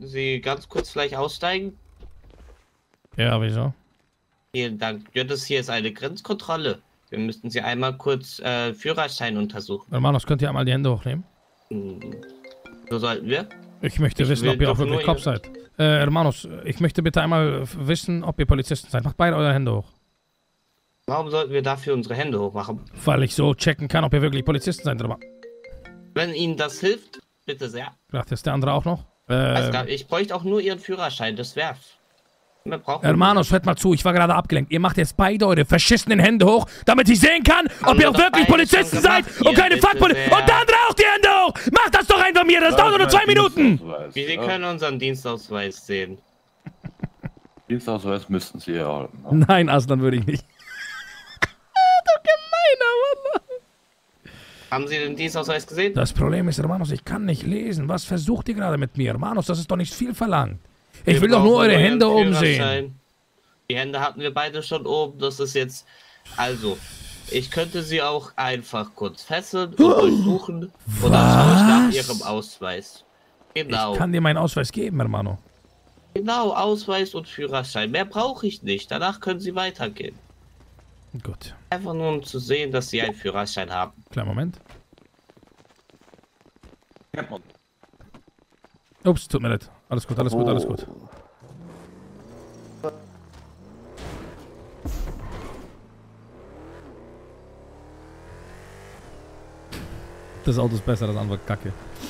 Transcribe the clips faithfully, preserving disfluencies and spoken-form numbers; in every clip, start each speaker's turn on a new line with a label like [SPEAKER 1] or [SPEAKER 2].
[SPEAKER 1] könnten Sie ganz kurz vielleicht aussteigen?
[SPEAKER 2] Ja, wieso?
[SPEAKER 1] Vielen Dank. Ja, das hier ist eine Grenzkontrolle. Wir müssten Sie einmal kurz äh, Führerschein untersuchen.
[SPEAKER 2] Hermanos, könnt ihr einmal die Hände hochnehmen?
[SPEAKER 1] Hm. So sollten wir.
[SPEAKER 2] Ich möchte ich wissen, ob ihr auch wirklich Kopf seid. Äh, Hermanos, ich möchte bitte einmal wissen, ob ihr Polizisten seid. Macht beide eure Hände hoch.
[SPEAKER 1] Warum sollten wir dafür unsere Hände hochmachen?
[SPEAKER 2] Weil ich so checken kann, ob ihr wirklich Polizisten seid. Oder?
[SPEAKER 1] Wenn Ihnen das hilft, bitte sehr.
[SPEAKER 2] Gracias, der andere auch noch?
[SPEAKER 1] Äh, ich bräuchte auch nur Ihren Führerschein, das wär's.
[SPEAKER 2] Hermanos, hört mal zu, ich war gerade abgelenkt. Ihr macht jetzt beide eure verschissenen Hände hoch, damit ich sehen kann, ob ihr auch wirklich Polizisten seid und keine Fuckpolizisten. Und der andere auch die Hände hoch! Macht das doch einfach mir, das dauert nur zwei Minuten!
[SPEAKER 1] Wie Sie können unseren Dienstausweis sehen.
[SPEAKER 3] Dienstausweis müssten Sie ja haben.
[SPEAKER 2] Ne? Nein, Aslan würde ich nicht. Du gemeiner Mann.
[SPEAKER 1] Haben Sie den Dienstausweis gesehen?
[SPEAKER 2] Das Problem ist, Hermanos, ich kann nicht lesen. Was versucht ihr gerade mit mir? Hermanos, das ist doch nicht viel verlangt. Ich wir will doch nur eure Hände oben sehen.
[SPEAKER 1] Die Hände hatten wir beide schon oben. Das ist jetzt... Also, ich könnte sie auch einfach kurz fesseln und durchsuchen. Und dann schaue ich nach Ihrem Ausweis. Genau.
[SPEAKER 2] Ich kann dir meinen Ausweis geben, Hermano.
[SPEAKER 1] Genau, Ausweis und Führerschein. Mehr brauche ich nicht. Danach können Sie weitergehen.
[SPEAKER 2] Gut.
[SPEAKER 1] Einfach nur, um zu sehen, dass Sie einen Führerschein haben.
[SPEAKER 2] Kleinen Moment. Ups, tut mir leid. Alles gut, alles gut, alles gut. Das Auto ist besser, das andere Kacke.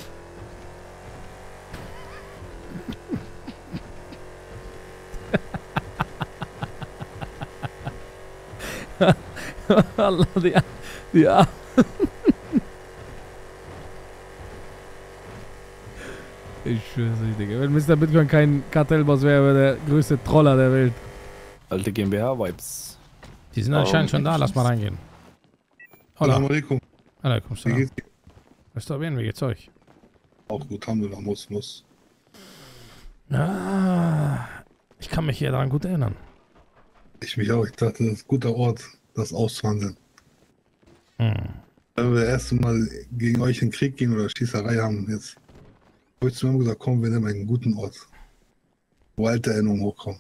[SPEAKER 2] Allah, die, die Arme. Ich schwör's nicht, Digga. Wenn Mister Bitcoin kein Kartellboss wäre, wäre der größte Troller der Welt.
[SPEAKER 4] Alte GmbH-Vibes.
[SPEAKER 2] Die sind anscheinend schon da, lass mal reingehen.
[SPEAKER 5] Assalamu alaikum.
[SPEAKER 2] Alaikum salam. Ist doch bien, wie geht's euch?
[SPEAKER 5] Auch gut, haben wir noch, muss, muss.
[SPEAKER 2] Ah, ich kann mich hier daran gut erinnern.
[SPEAKER 5] Ich mich auch, ich dachte, das ist ein guter Ort, das auszuhandeln.
[SPEAKER 2] Hm.
[SPEAKER 5] Wenn wir das erste Mal gegen euch in den Krieg gehen oder Schießerei haben, jetzt habe ich zu mir gesagt, komm, wir nehmen einen guten Ort, wo alte Erinnerungen hochkommen.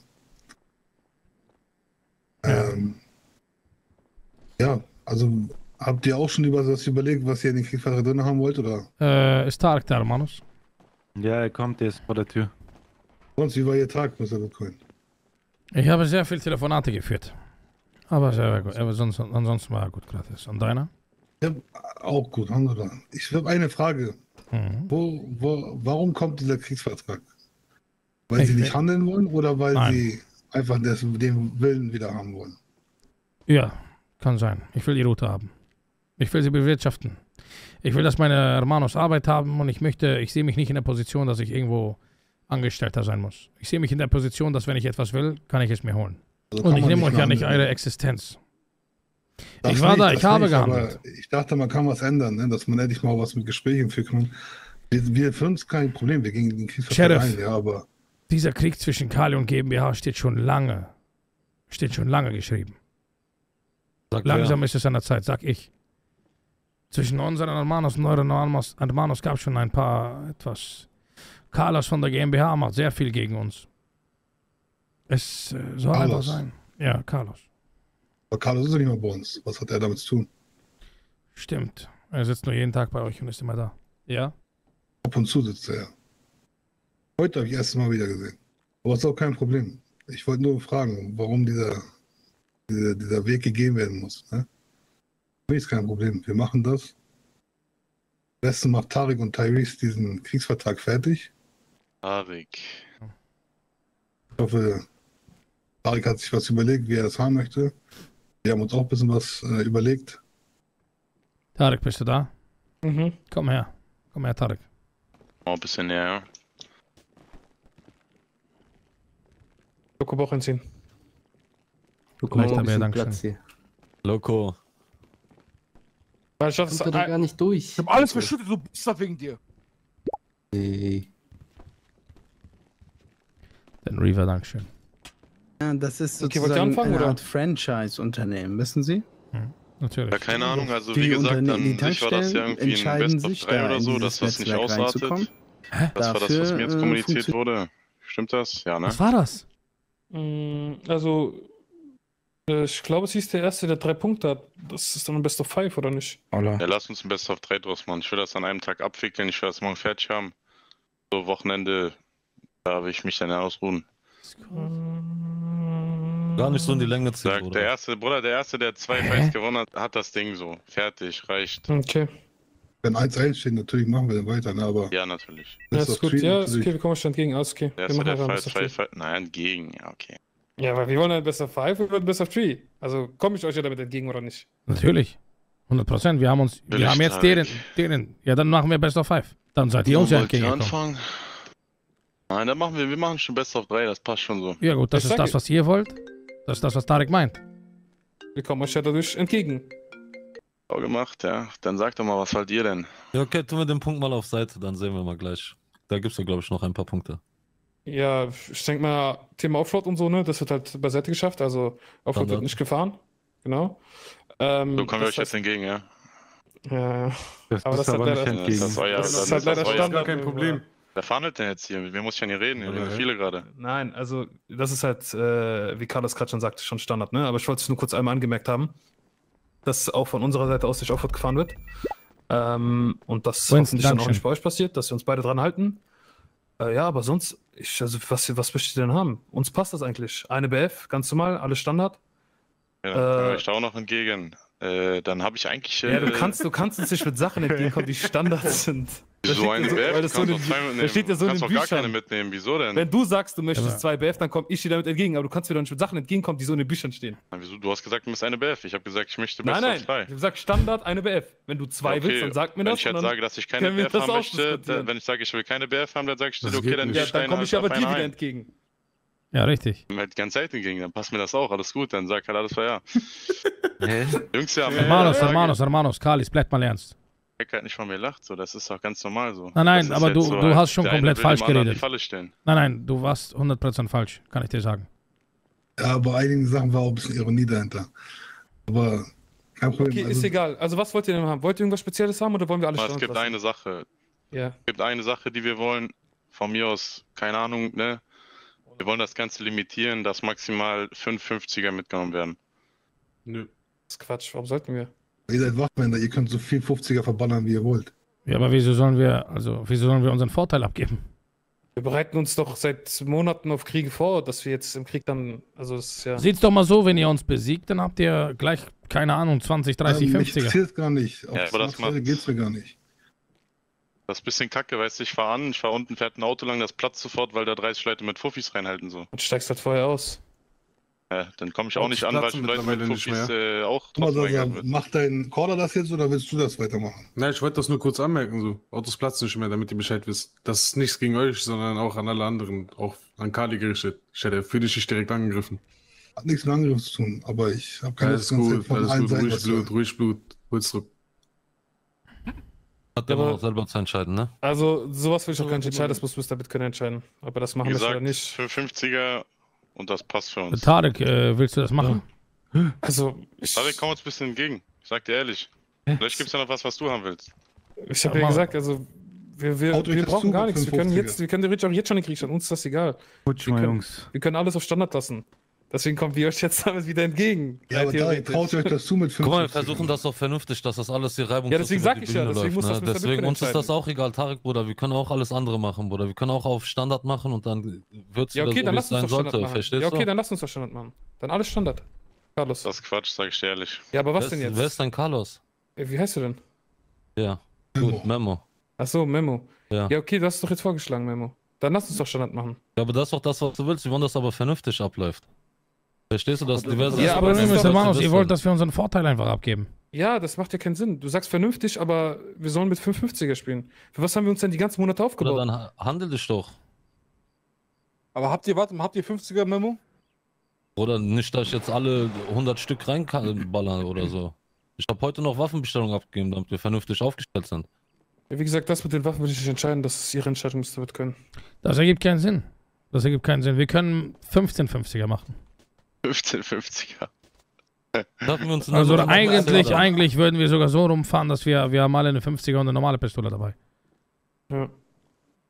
[SPEAKER 5] Ja. Ähm, ja, also habt ihr auch schon über das überlegt, was ihr in den Kriegsvertrag drin haben wollt, oder?
[SPEAKER 2] Äh, ist Tarek da, Manus?
[SPEAKER 3] Ja, er kommt jetzt vor der Tür.
[SPEAKER 5] Sonst, wie war Ihr Tag, Mister Bitcoin?
[SPEAKER 2] Ich habe sehr viele Telefonate geführt. Aber sehr gut. Aber sonst, ansonsten war er gut, gratis. Und deiner?
[SPEAKER 5] Ja, auch gut, haben wir da. Ich habe eine Frage.
[SPEAKER 2] Mhm.
[SPEAKER 5] Wo, wo, warum kommt dieser Kriegsvertrag? Weil
[SPEAKER 2] ich
[SPEAKER 5] Sie nicht handeln wollen oder weil
[SPEAKER 2] Nein.
[SPEAKER 5] Sie einfach das, den Willen wieder haben wollen?
[SPEAKER 2] Ja, kann sein. Ich will die Route haben. Ich will sie bewirtschaften. Ich will, dass meine Hermanos Arbeit haben und ich möchte, ich sehe mich nicht in der Position, dass ich irgendwo Angestellter sein muss. Ich sehe mich in der Position, dass wenn ich etwas will, kann ich es mir holen.
[SPEAKER 5] Also
[SPEAKER 2] und ich nehme euch ja
[SPEAKER 5] handeln.
[SPEAKER 2] nicht eure Existenz.
[SPEAKER 5] Das
[SPEAKER 2] ich war
[SPEAKER 5] nicht,
[SPEAKER 2] da, ich habe
[SPEAKER 5] nicht,
[SPEAKER 2] gehandelt.
[SPEAKER 5] Ich dachte, man kann was ändern, ne? Dass man endlich mal was mit Gesprächen führen kann. Wir, wir für uns kein Problem, wir gehen in den Kriegsvertrag ein, ja, aber...
[SPEAKER 2] Dieser Krieg zwischen Kali und GmbH steht schon lange, steht schon lange geschrieben.
[SPEAKER 3] Sag
[SPEAKER 2] Langsam wer? Ist es an der Zeit, sag ich. Zwischen unseren Hermanos und euren Hermanos gab es schon ein paar etwas... Carlos von der GmbH macht sehr viel gegen uns. Es äh, soll
[SPEAKER 5] Carlos.
[SPEAKER 2] einfach sein. Ja, Carlos.
[SPEAKER 5] Aber Carlos ist ja nicht mehr bei uns. Was hat er damit zu tun?
[SPEAKER 2] Stimmt. Er sitzt nur jeden Tag bei euch und ist immer da. Ja?
[SPEAKER 5] Ab und zu sitzt er. Heute habe ich erst Mal wieder gesehen. Aber es ist auch kein Problem. Ich wollte nur fragen, warum dieser, dieser, dieser Weg gegeben werden muss. Ne? Für mich ist kein Problem. Wir machen das. Am besten macht Tarek und Tyrese diesen Kriegsvertrag fertig.
[SPEAKER 6] Tarek.
[SPEAKER 5] Ich hoffe, Tarek hat sich was überlegt, wie er das haben möchte. Wir haben uns auch ein bisschen was äh, überlegt.
[SPEAKER 2] Tarek, bist du da?
[SPEAKER 1] Mhm.
[SPEAKER 2] Komm her. Komm her, Tarek.
[SPEAKER 6] Oh, ein bisschen näher.
[SPEAKER 7] Loco Bauch hinziehen.
[SPEAKER 4] Loco,
[SPEAKER 2] Leicht
[SPEAKER 4] ein
[SPEAKER 2] dabei,
[SPEAKER 4] bisschen
[SPEAKER 2] danke
[SPEAKER 4] Platz
[SPEAKER 2] schön.
[SPEAKER 4] hier. Loco.
[SPEAKER 7] Weil ich
[SPEAKER 4] Kommt da gar nicht durch.
[SPEAKER 8] Ich hab alles verschüttet, du Bastard, wegen dir.
[SPEAKER 4] Hey.
[SPEAKER 2] Den Reaver, dankeschön.
[SPEAKER 4] Ja, das ist
[SPEAKER 7] Okay, wollt ihr
[SPEAKER 4] sozusagen
[SPEAKER 7] anfangen,
[SPEAKER 4] eine
[SPEAKER 7] oder?
[SPEAKER 4] Art Franchise-Unternehmen, wissen Sie?
[SPEAKER 2] Hm, natürlich.
[SPEAKER 6] Ja, keine Ahnung, also
[SPEAKER 4] Die
[SPEAKER 6] wie gesagt,
[SPEAKER 4] Unterne-
[SPEAKER 6] an
[SPEAKER 4] die
[SPEAKER 6] sich war das ja
[SPEAKER 4] Tankstellen
[SPEAKER 6] irgendwie ein
[SPEAKER 4] entscheiden
[SPEAKER 6] Best of
[SPEAKER 4] sich,
[SPEAKER 6] drei
[SPEAKER 4] da
[SPEAKER 6] oder
[SPEAKER 4] in
[SPEAKER 6] so,
[SPEAKER 4] dieses
[SPEAKER 6] dass das nicht
[SPEAKER 4] Netzwerk
[SPEAKER 6] ausartet.
[SPEAKER 4] reinzukommen.
[SPEAKER 6] Das war das, was
[SPEAKER 4] Dafür,
[SPEAKER 6] mir jetzt
[SPEAKER 4] äh,
[SPEAKER 6] kommuniziert
[SPEAKER 4] funktio-
[SPEAKER 6] wurde. Stimmt das? Ja, ne?
[SPEAKER 2] Was war das?
[SPEAKER 7] Mm, Also, äh, ich glaube, es hieß der Erste, der drei Punkte hat. Das ist dann ein Best of Five, oder nicht?
[SPEAKER 3] Oder?
[SPEAKER 6] Ja, lass uns ein Best of drei draus machen. Ich will das an einem Tag abwickeln. Ich will das morgen fertig haben. So, Wochenende, da will ich mich dann ausruhen.
[SPEAKER 3] Gar nicht so in die Länge ziehen,
[SPEAKER 6] Sag, der erste, Bruder, der Erste, der zwei
[SPEAKER 2] Hä?
[SPEAKER 6] Fights gewonnen hat, hat das Ding so. Fertig, reicht.
[SPEAKER 7] Okay.
[SPEAKER 5] Wenn eins eins steht, natürlich machen wir dann weiter, ne? Aber
[SPEAKER 6] Ja, natürlich.
[SPEAKER 7] Ja,
[SPEAKER 5] Best
[SPEAKER 7] ist
[SPEAKER 5] of
[SPEAKER 7] gut.
[SPEAKER 5] Three
[SPEAKER 7] Ja, ist
[SPEAKER 5] natürlich.
[SPEAKER 7] okay, wir kommen schon entgegen. Alles okay.
[SPEAKER 6] Der
[SPEAKER 7] Wir
[SPEAKER 6] Erste,
[SPEAKER 7] machen
[SPEAKER 6] der
[SPEAKER 7] einfach ein
[SPEAKER 6] Fight,
[SPEAKER 7] Best of
[SPEAKER 6] zwei
[SPEAKER 7] Three.
[SPEAKER 6] Fight. Nein, gegen, ja, okay.
[SPEAKER 7] Ja, aber wir wollen ein Best of Five oder ein Best of Three. Also, komme ich euch ja damit entgegen oder nicht?
[SPEAKER 2] Natürlich. hundert Prozent. Wir haben uns, wir
[SPEAKER 6] Will
[SPEAKER 2] haben
[SPEAKER 6] ich
[SPEAKER 2] jetzt
[SPEAKER 6] Tarek.
[SPEAKER 2] deren, deren. Ja, dann machen wir Best of Five. Dann seid ihr uns ja
[SPEAKER 6] Wollt ihr
[SPEAKER 2] entgegengekommen.
[SPEAKER 6] anfangen? Nein, dann machen wir, wir machen schon Best of drei, das passt schon so.
[SPEAKER 2] Ja gut, das
[SPEAKER 7] Ich
[SPEAKER 2] ist
[SPEAKER 7] sag-
[SPEAKER 2] das, was ihr wollt. Das ist das, was Tarek meint.
[SPEAKER 7] Wir kommen euch ja dadurch entgegen.
[SPEAKER 6] Auch gemacht, ja. Dann sagt doch mal, was wollt ihr denn?
[SPEAKER 3] Ja, okay, tun wir den Punkt mal auf Seite, dann sehen wir mal gleich. Da gibt's ja, glaube ich, noch ein paar Punkte.
[SPEAKER 7] Ja, ich denke mal, Thema Offroad und so, ne, das wird halt beiseite geschafft. Also, Offroad
[SPEAKER 3] Standard.
[SPEAKER 7] wird nicht gefahren. Genau. Ähm,
[SPEAKER 6] So kommen wir
[SPEAKER 7] das
[SPEAKER 6] euch jetzt
[SPEAKER 7] heißt-
[SPEAKER 6] entgegen, ja?
[SPEAKER 7] Ja,
[SPEAKER 3] Das
[SPEAKER 7] Aber das
[SPEAKER 3] ist
[SPEAKER 7] hat
[SPEAKER 3] aber
[SPEAKER 7] leider-
[SPEAKER 3] nicht
[SPEAKER 6] Das
[SPEAKER 3] entgegen.
[SPEAKER 6] ist euer,
[SPEAKER 7] Das
[SPEAKER 6] das
[SPEAKER 7] ist halt
[SPEAKER 6] ist
[SPEAKER 7] leider
[SPEAKER 6] euer.
[SPEAKER 7] Standard.
[SPEAKER 8] Gar kein Problem.
[SPEAKER 6] Wer verhandelt denn jetzt hier? Wer muss ja nicht reden? Hier reden
[SPEAKER 8] Okay.
[SPEAKER 6] viele gerade.
[SPEAKER 7] Nein, also das ist halt, äh, wie Carlos gerade schon sagte, schon Standard, ne? Aber ich wollte es nur kurz einmal angemerkt haben, dass auch von unserer Seite aus durch Offroad gefahren wird. Ähm, und das
[SPEAKER 2] Winston,
[SPEAKER 7] hoffentlich dann auch
[SPEAKER 2] Dankeschön.
[SPEAKER 7] nicht bei euch passiert, dass wir uns beide dran halten. Äh, ja, aber sonst, ich, also was, was möchtet ihr denn haben? Uns passt das eigentlich. Eine B F, ganz normal, alles Standard.
[SPEAKER 6] Ja, dann können wir
[SPEAKER 7] Äh,
[SPEAKER 6] euch da auch noch entgegen. Äh, dann habe ich eigentlich. Äh,
[SPEAKER 7] Ja, du kannst, du kannst uns nicht mit Sachen entgegenkommen, die Standards sind. Da
[SPEAKER 6] Wieso
[SPEAKER 7] steht
[SPEAKER 6] eine
[SPEAKER 7] ja so-
[SPEAKER 6] B F?
[SPEAKER 7] weil
[SPEAKER 6] Du
[SPEAKER 7] das so
[SPEAKER 6] kannst
[SPEAKER 7] eine-
[SPEAKER 6] doch zwei mitnehmen.
[SPEAKER 7] da steht ja so
[SPEAKER 6] du
[SPEAKER 7] in
[SPEAKER 6] kannst
[SPEAKER 7] den
[SPEAKER 6] doch gar keine
[SPEAKER 7] Büchern.
[SPEAKER 6] mitnehmen. Wieso denn?
[SPEAKER 7] Wenn du sagst, du möchtest
[SPEAKER 2] Aber-
[SPEAKER 7] zwei B F, dann komme ich dir damit entgegen, aber du kannst mir doch nicht mit Sachen entgegenkommen, die so in den Büchern stehen.
[SPEAKER 6] Na, wieso? Du hast gesagt, du bist eine B F. Ich habe gesagt, ich möchte
[SPEAKER 7] Nein,
[SPEAKER 6] Best
[SPEAKER 7] nein,
[SPEAKER 6] of drei.
[SPEAKER 7] ich habe gesagt Standard, eine B F. Wenn du zwei
[SPEAKER 6] Okay,
[SPEAKER 7] willst, dann sag mir
[SPEAKER 6] Wenn
[SPEAKER 7] das.
[SPEAKER 6] ich
[SPEAKER 7] und
[SPEAKER 6] jetzt
[SPEAKER 7] dann,
[SPEAKER 6] sage, dass ich keine
[SPEAKER 7] können
[SPEAKER 6] B
[SPEAKER 7] wir
[SPEAKER 6] F
[SPEAKER 7] das
[SPEAKER 6] haben möchte,
[SPEAKER 7] ausdiskutieren.
[SPEAKER 6] da, wenn ich sage, ich will keine B F haben, dann sagst du,
[SPEAKER 8] Das
[SPEAKER 6] okay,
[SPEAKER 8] geht
[SPEAKER 6] dann
[SPEAKER 8] nicht.
[SPEAKER 7] ja,
[SPEAKER 6] steigen
[SPEAKER 7] dann komme
[SPEAKER 6] halt
[SPEAKER 7] ich aber
[SPEAKER 6] auf
[SPEAKER 7] dir
[SPEAKER 6] einer
[SPEAKER 7] wieder
[SPEAKER 6] ein.
[SPEAKER 7] entgegen.
[SPEAKER 2] Ja, richtig.
[SPEAKER 6] Wenn wir halt ganz selten gegen, dann passt mir das auch. Alles gut, dann sag halt alles war ja.
[SPEAKER 3] Hä?
[SPEAKER 6] Jungs, ja, am Ende der
[SPEAKER 2] Hermanos,
[SPEAKER 6] Tage-
[SPEAKER 2] Hermanos, Hermanos, Kalis, bleibt mal ernst.
[SPEAKER 6] Heck halt nicht von mir lacht, so, das ist doch ganz normal so.
[SPEAKER 2] Nein, nein,
[SPEAKER 6] Das ist
[SPEAKER 2] aber
[SPEAKER 6] jetzt
[SPEAKER 2] du-
[SPEAKER 6] so
[SPEAKER 2] du
[SPEAKER 6] halt,
[SPEAKER 2] hast schon
[SPEAKER 6] der eine
[SPEAKER 2] komplett
[SPEAKER 6] will
[SPEAKER 2] falsch
[SPEAKER 6] dem anderen
[SPEAKER 2] geredet.
[SPEAKER 6] Die Falle stellen.
[SPEAKER 2] Nein, nein, du warst hundert Prozent falsch, kann ich dir sagen.
[SPEAKER 5] ja, bei einigen Sachen war auch ein bisschen Ironie dahinter. Aber kein Problem.
[SPEAKER 7] Okay,
[SPEAKER 5] also,
[SPEAKER 7] ist egal. Also was wollt ihr denn haben? Wollt ihr irgendwas Spezielles haben oder wollen wir alles
[SPEAKER 6] Aber es
[SPEAKER 7] Standard
[SPEAKER 6] gibt
[SPEAKER 7] lassen?
[SPEAKER 6] eine Sache,
[SPEAKER 7] Ja.
[SPEAKER 6] es gibt eine Sache, die wir wollen. Von mir aus, keine Ahnung, ne? Wir wollen das Ganze limitieren, dass maximal fünf fünfziger mitgenommen werden.
[SPEAKER 8] Nö.
[SPEAKER 7] Das ist Quatsch. Warum sollten wir?
[SPEAKER 5] ihr seid Wachmänner, ihr könnt so viel fünfziger verballern, wie ihr wollt.
[SPEAKER 2] Ja, aber wieso sollen wir, also, wieso sollen wir unseren Vorteil abgeben?
[SPEAKER 7] Wir bereiten uns doch seit Monaten auf Kriege vor, dass wir jetzt im Krieg dann, also es ist ja.
[SPEAKER 2] Sieht's doch mal so, wenn ihr uns besiegt, dann habt ihr gleich, keine Ahnung, zwanzig, dreißig,
[SPEAKER 5] Ähm, mich
[SPEAKER 2] fünfziger.
[SPEAKER 5] interessiert es gar nicht. Auf
[SPEAKER 6] Ja,
[SPEAKER 5] das
[SPEAKER 6] aber das
[SPEAKER 5] Materielle
[SPEAKER 6] macht-
[SPEAKER 5] geht's mir gar nicht.
[SPEAKER 6] Das ist ein bisschen kacke, weißt du, ich fahr an, ich fahr unten, fährt ein Auto lang, das platzt sofort, weil da dreißig Leute mit Fuffis reinhalten so.
[SPEAKER 7] Und steigst halt vorher aus.
[SPEAKER 6] Ja, dann komme ich auch
[SPEAKER 8] Autos
[SPEAKER 6] nicht an, weil
[SPEAKER 8] platzen
[SPEAKER 6] die Leute mit
[SPEAKER 8] mittlerweile nicht
[SPEAKER 6] Fuffis äh, auch
[SPEAKER 5] Guck mal,
[SPEAKER 6] trotzdem
[SPEAKER 5] Sasa,
[SPEAKER 6] reingehalten wird.
[SPEAKER 5] macht dein Corder das jetzt oder willst du das weitermachen?
[SPEAKER 8] Nein, ich wollte das nur kurz anmerken, so. Autos platzen nicht mehr, damit ihr Bescheid wisst. Das ist nichts gegen euch, sondern auch an alle anderen, auch an Kali gerichtet. Ich hätte für dich nicht direkt angegriffen.
[SPEAKER 5] Hat nichts mit Angriff zu tun, aber ich habe keine
[SPEAKER 8] Alles
[SPEAKER 5] Lust,
[SPEAKER 8] gut,
[SPEAKER 5] von
[SPEAKER 8] alles
[SPEAKER 5] allen
[SPEAKER 8] gut,
[SPEAKER 5] Seiten
[SPEAKER 8] ruhig
[SPEAKER 5] was zu
[SPEAKER 8] Blut,
[SPEAKER 5] hören.
[SPEAKER 8] ruhig Blut, Holzdruck.
[SPEAKER 3] Hat
[SPEAKER 7] Ja,
[SPEAKER 3] der
[SPEAKER 7] aber-
[SPEAKER 3] auch selber zu entscheiden, ne?
[SPEAKER 7] Also sowas will ich auch gar nicht entscheiden, das muss Mister Bitcoin entscheiden. Aber das machen
[SPEAKER 6] Wie
[SPEAKER 7] wir
[SPEAKER 6] gesagt,
[SPEAKER 7] leider nicht.
[SPEAKER 6] fünf fünfziger und das passt für uns.
[SPEAKER 2] Tarek, äh, willst du das machen?
[SPEAKER 7] Also, ich,
[SPEAKER 6] Tarek, komm uns ein bisschen entgegen. Ich sag dir ehrlich. Vielleicht gibt's ja noch was, was du haben willst.
[SPEAKER 7] ich habe
[SPEAKER 2] Ja,
[SPEAKER 7] ja
[SPEAKER 2] mach-
[SPEAKER 7] gesagt, also wir, wir,
[SPEAKER 5] Haut euch
[SPEAKER 7] wir
[SPEAKER 5] das
[SPEAKER 7] brauchen
[SPEAKER 5] zu
[SPEAKER 7] gar
[SPEAKER 5] mit
[SPEAKER 7] nichts. Wir können,
[SPEAKER 5] fünfundfünfziger.
[SPEAKER 7] jetzt, wir können theoretisch auch jetzt schon in den Krieg stellen, uns ist das egal.
[SPEAKER 3] Putsch
[SPEAKER 7] Wir
[SPEAKER 3] mal,
[SPEAKER 7] können-
[SPEAKER 3] Jungs.
[SPEAKER 7] Wir können alles auf Standard lassen. Deswegen kommen wir euch jetzt damit wieder entgegen.
[SPEAKER 5] Ja,
[SPEAKER 7] Rein
[SPEAKER 5] aber da
[SPEAKER 7] theoretisch.
[SPEAKER 5] traut ihr euch das zu mit
[SPEAKER 3] Guck mal, wir
[SPEAKER 5] fünfundfünfzig.
[SPEAKER 3] versuchen das doch vernünftig, dass das alles hier reibungslos
[SPEAKER 7] Ja, deswegen
[SPEAKER 3] über
[SPEAKER 7] sag
[SPEAKER 3] die
[SPEAKER 7] ich ja,
[SPEAKER 3] Bühne
[SPEAKER 7] deswegen
[SPEAKER 3] läuft,
[SPEAKER 7] muss das
[SPEAKER 3] ne?
[SPEAKER 7] Mister
[SPEAKER 3] Deswegen
[SPEAKER 7] Bitcoin
[SPEAKER 3] uns ist das
[SPEAKER 7] entscheiden.
[SPEAKER 3] auch egal, Tarek, Bruder. Wir können auch alles andere machen, Bruder. Wir können auch auf Standard machen und dann wird's
[SPEAKER 7] Ja,
[SPEAKER 3] wieder
[SPEAKER 7] okay,
[SPEAKER 3] so,
[SPEAKER 7] dann
[SPEAKER 3] wie
[SPEAKER 7] lass
[SPEAKER 3] es
[SPEAKER 7] uns
[SPEAKER 3] sein
[SPEAKER 7] doch Standard
[SPEAKER 3] sollte.
[SPEAKER 7] machen.
[SPEAKER 3] Verstehst
[SPEAKER 7] Ja, okay,
[SPEAKER 3] du?
[SPEAKER 7] dann lass uns doch Standard machen. Dann alles Standard. Carlos.
[SPEAKER 6] Das ist Quatsch, sag ich dir ehrlich.
[SPEAKER 7] Ja, aber was
[SPEAKER 3] wer,
[SPEAKER 7] denn
[SPEAKER 3] ist,
[SPEAKER 7] jetzt?
[SPEAKER 3] wer ist dein Carlos?
[SPEAKER 7] Äh, Wie heißt du denn?
[SPEAKER 3] Ja,
[SPEAKER 5] Memo.
[SPEAKER 3] gut, Memo.
[SPEAKER 7] Achso, Memo.
[SPEAKER 3] Ja.
[SPEAKER 7] Ja, okay, du hast es doch jetzt vorgeschlagen, Memo. Dann lass uns doch Standard machen.
[SPEAKER 3] Ja, aber das ist doch das, was du willst. Wir wollen, dass aber vernünftig abläuft. Verstehst du, dass diverse...
[SPEAKER 7] Ja, aber
[SPEAKER 2] Das
[SPEAKER 7] das
[SPEAKER 2] Problem
[SPEAKER 7] ist
[SPEAKER 2] ist,
[SPEAKER 7] doch-
[SPEAKER 2] Hermanos, ihr wollt, dass wir unseren Vorteil einfach abgeben.
[SPEAKER 7] Ja, das macht ja keinen Sinn. Du sagst vernünftig, aber wir sollen mit fünf fünfziger spielen. Für was haben wir uns denn die ganzen Monate
[SPEAKER 3] Oder
[SPEAKER 7] aufgebaut?
[SPEAKER 3] dann ha- handel dich doch.
[SPEAKER 8] Aber habt ihr, warte mal, habt ihr fünfziger Memo?
[SPEAKER 3] Oder nicht, dass ich jetzt alle hundert Stück reinballern oder so. Ich habe heute noch Waffenbestellungen abgegeben, damit wir vernünftig aufgestellt sind.
[SPEAKER 7] Ja, wie gesagt, das mit den Waffen will ich nicht entscheiden. Das ist ihre Entscheidung, Mister Bitcoin.
[SPEAKER 2] Das ergibt keinen Sinn. Das ergibt keinen Sinn. Wir können fünfzehn fünfziger machen.
[SPEAKER 6] fünfzehn fünfziger.
[SPEAKER 3] Treffen wir uns in
[SPEAKER 2] Also
[SPEAKER 3] der-
[SPEAKER 2] eigentlich,
[SPEAKER 3] Ja.
[SPEAKER 2] eigentlich würden wir sogar so rumfahren, dass wir, wir haben alle eine fünfziger und eine normale Pistole dabei.
[SPEAKER 7] Ja.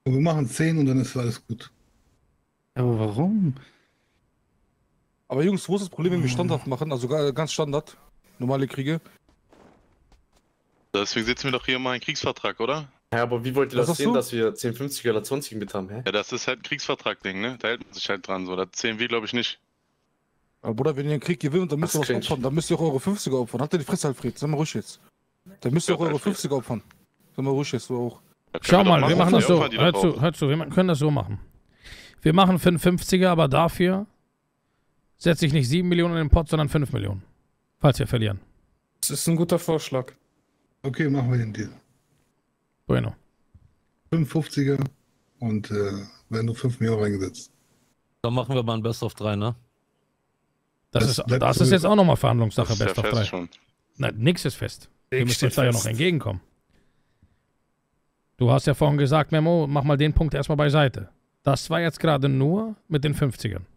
[SPEAKER 5] Und wir machen zehn und dann ist alles gut.
[SPEAKER 4] Aber warum?
[SPEAKER 9] Aber Jungs, wo ist das Problem, wenn wir standhaft machen? Also ga- ganz Standard. Normale Kriege.
[SPEAKER 6] Deswegen sitzen wir doch hier mal einen Kriegsvertrag, oder?
[SPEAKER 10] Ja, aber wie wollt ihr
[SPEAKER 9] Was
[SPEAKER 10] das
[SPEAKER 9] hast
[SPEAKER 10] sehen,
[SPEAKER 9] du?
[SPEAKER 10] dass wir zehn fünfziger oder zwanzig mit haben, hä?
[SPEAKER 6] Ja, das ist halt ein Kriegsvertrag-Ding, ne? Da hält man sich halt dran, so. Das zählen wir, glaube ich, nicht.
[SPEAKER 9] Aber Bruder, wenn ihr einen Krieg gewinnt, dann müsst ihr
[SPEAKER 10] Das
[SPEAKER 9] was
[SPEAKER 10] cringe.
[SPEAKER 9] opfern. Dann müsst ihr auch eure fünfziger opfern. Habt ihr die Fresse, Alfred? Sag mal ruhig jetzt. Dann müsst ihr auch
[SPEAKER 6] Ja,
[SPEAKER 9] eure
[SPEAKER 6] Alfred.
[SPEAKER 9] fünfziger opfern. Sag mal ruhig jetzt, du auch.
[SPEAKER 6] Das können
[SPEAKER 2] Schau
[SPEAKER 6] doch
[SPEAKER 2] mal, wir machen das so.
[SPEAKER 6] opfern die
[SPEAKER 2] Hör
[SPEAKER 6] doch
[SPEAKER 2] zu,
[SPEAKER 6] auch.
[SPEAKER 2] hör zu, wir ma- können das so machen. Wir machen für einen fünfziger, aber dafür setze ich nicht sieben Millionen in den Pot, sondern fünf Millionen. Falls wir verlieren.
[SPEAKER 7] Das ist ein guter Vorschlag.
[SPEAKER 5] Okay, machen wir den Deal.
[SPEAKER 2] Bueno.
[SPEAKER 5] fünfundfünfziger und äh, werden nur fünf Millionen reingesetzt.
[SPEAKER 3] Dann machen wir mal ein Best of drei, ne?
[SPEAKER 2] Das,
[SPEAKER 5] Das
[SPEAKER 2] ist,
[SPEAKER 5] bleibt
[SPEAKER 2] das
[SPEAKER 5] so.
[SPEAKER 2] ist jetzt auch nochmal
[SPEAKER 6] Das
[SPEAKER 2] Verhandlungssache,
[SPEAKER 6] ist ja
[SPEAKER 2] Best of
[SPEAKER 6] fest
[SPEAKER 2] drei.
[SPEAKER 6] schon.
[SPEAKER 2] Nein, nix ist fest. Wir
[SPEAKER 7] Weg
[SPEAKER 2] müssen
[SPEAKER 7] steht
[SPEAKER 2] uns da ja noch
[SPEAKER 7] fest.
[SPEAKER 2] entgegenkommen. Du hast ja vorhin gesagt, Memo, mach mal den Punkt erstmal beiseite. Das war jetzt gerade nur mit den fünfzigern.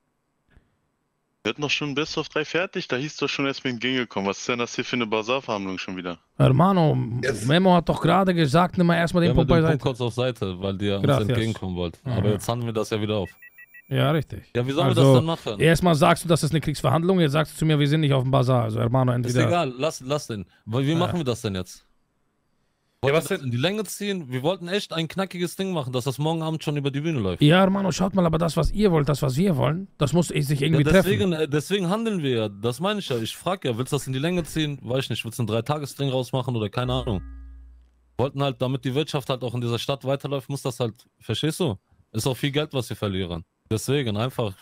[SPEAKER 6] Wir hatten doch schon Best of drei fertig, da hieß doch schon erst mit Ging gekommen. Was ist denn das hier für eine Basarverhandlung schon wieder?
[SPEAKER 2] Hermano,
[SPEAKER 5] Jetzt-
[SPEAKER 2] Memo hat doch gerade gesagt, nimm mal erstmal
[SPEAKER 3] Wir
[SPEAKER 2] den
[SPEAKER 3] haben
[SPEAKER 2] Punkt
[SPEAKER 3] den Punkt
[SPEAKER 2] beiseite.
[SPEAKER 3] kurz auf Seite, weil die ja uns
[SPEAKER 2] Gracias.
[SPEAKER 3] entgegenkommen wollten.
[SPEAKER 2] Mhm.
[SPEAKER 3] Aber jetzt handeln wir das ja wieder auf.
[SPEAKER 2] Ja, richtig.
[SPEAKER 3] Ja, wie sollen wir
[SPEAKER 2] Also,
[SPEAKER 3] das dann machen?
[SPEAKER 2] Erstmal sagst du, das ist eine Kriegsverhandlung, jetzt sagst du zu mir, wir sind nicht auf dem Bazar. Also, Hermano,
[SPEAKER 3] Ist
[SPEAKER 2] entweder.
[SPEAKER 3] egal, lass, lass den. Weil, wie
[SPEAKER 2] Ja.
[SPEAKER 3] machen wir das denn jetzt?
[SPEAKER 7] Ja,
[SPEAKER 3] Wollen
[SPEAKER 7] was
[SPEAKER 3] wir das in die Länge ziehen? Wir wollten echt ein knackiges Ding machen, dass das morgen Abend schon über die Bühne läuft.
[SPEAKER 2] Ja, Hermano, schaut mal, aber das, was ihr wollt, das, was wir wollen, das muss sich
[SPEAKER 3] Ja,
[SPEAKER 2] irgendwie treffen.
[SPEAKER 3] deswegen, äh, deswegen handeln wir ja. Das meine ich ja. Ich frage ja, willst du das in die Länge ziehen? Weiß ich nicht. Willst du ein Drei-Tages-Ding rausmachen oder keine Ahnung? Wollten halt, damit die Wirtschaft halt auch in dieser Stadt weiterläuft, muss das halt, verstehst du? Ist auch viel Geld, was wir verlieren. Deswegen einfach,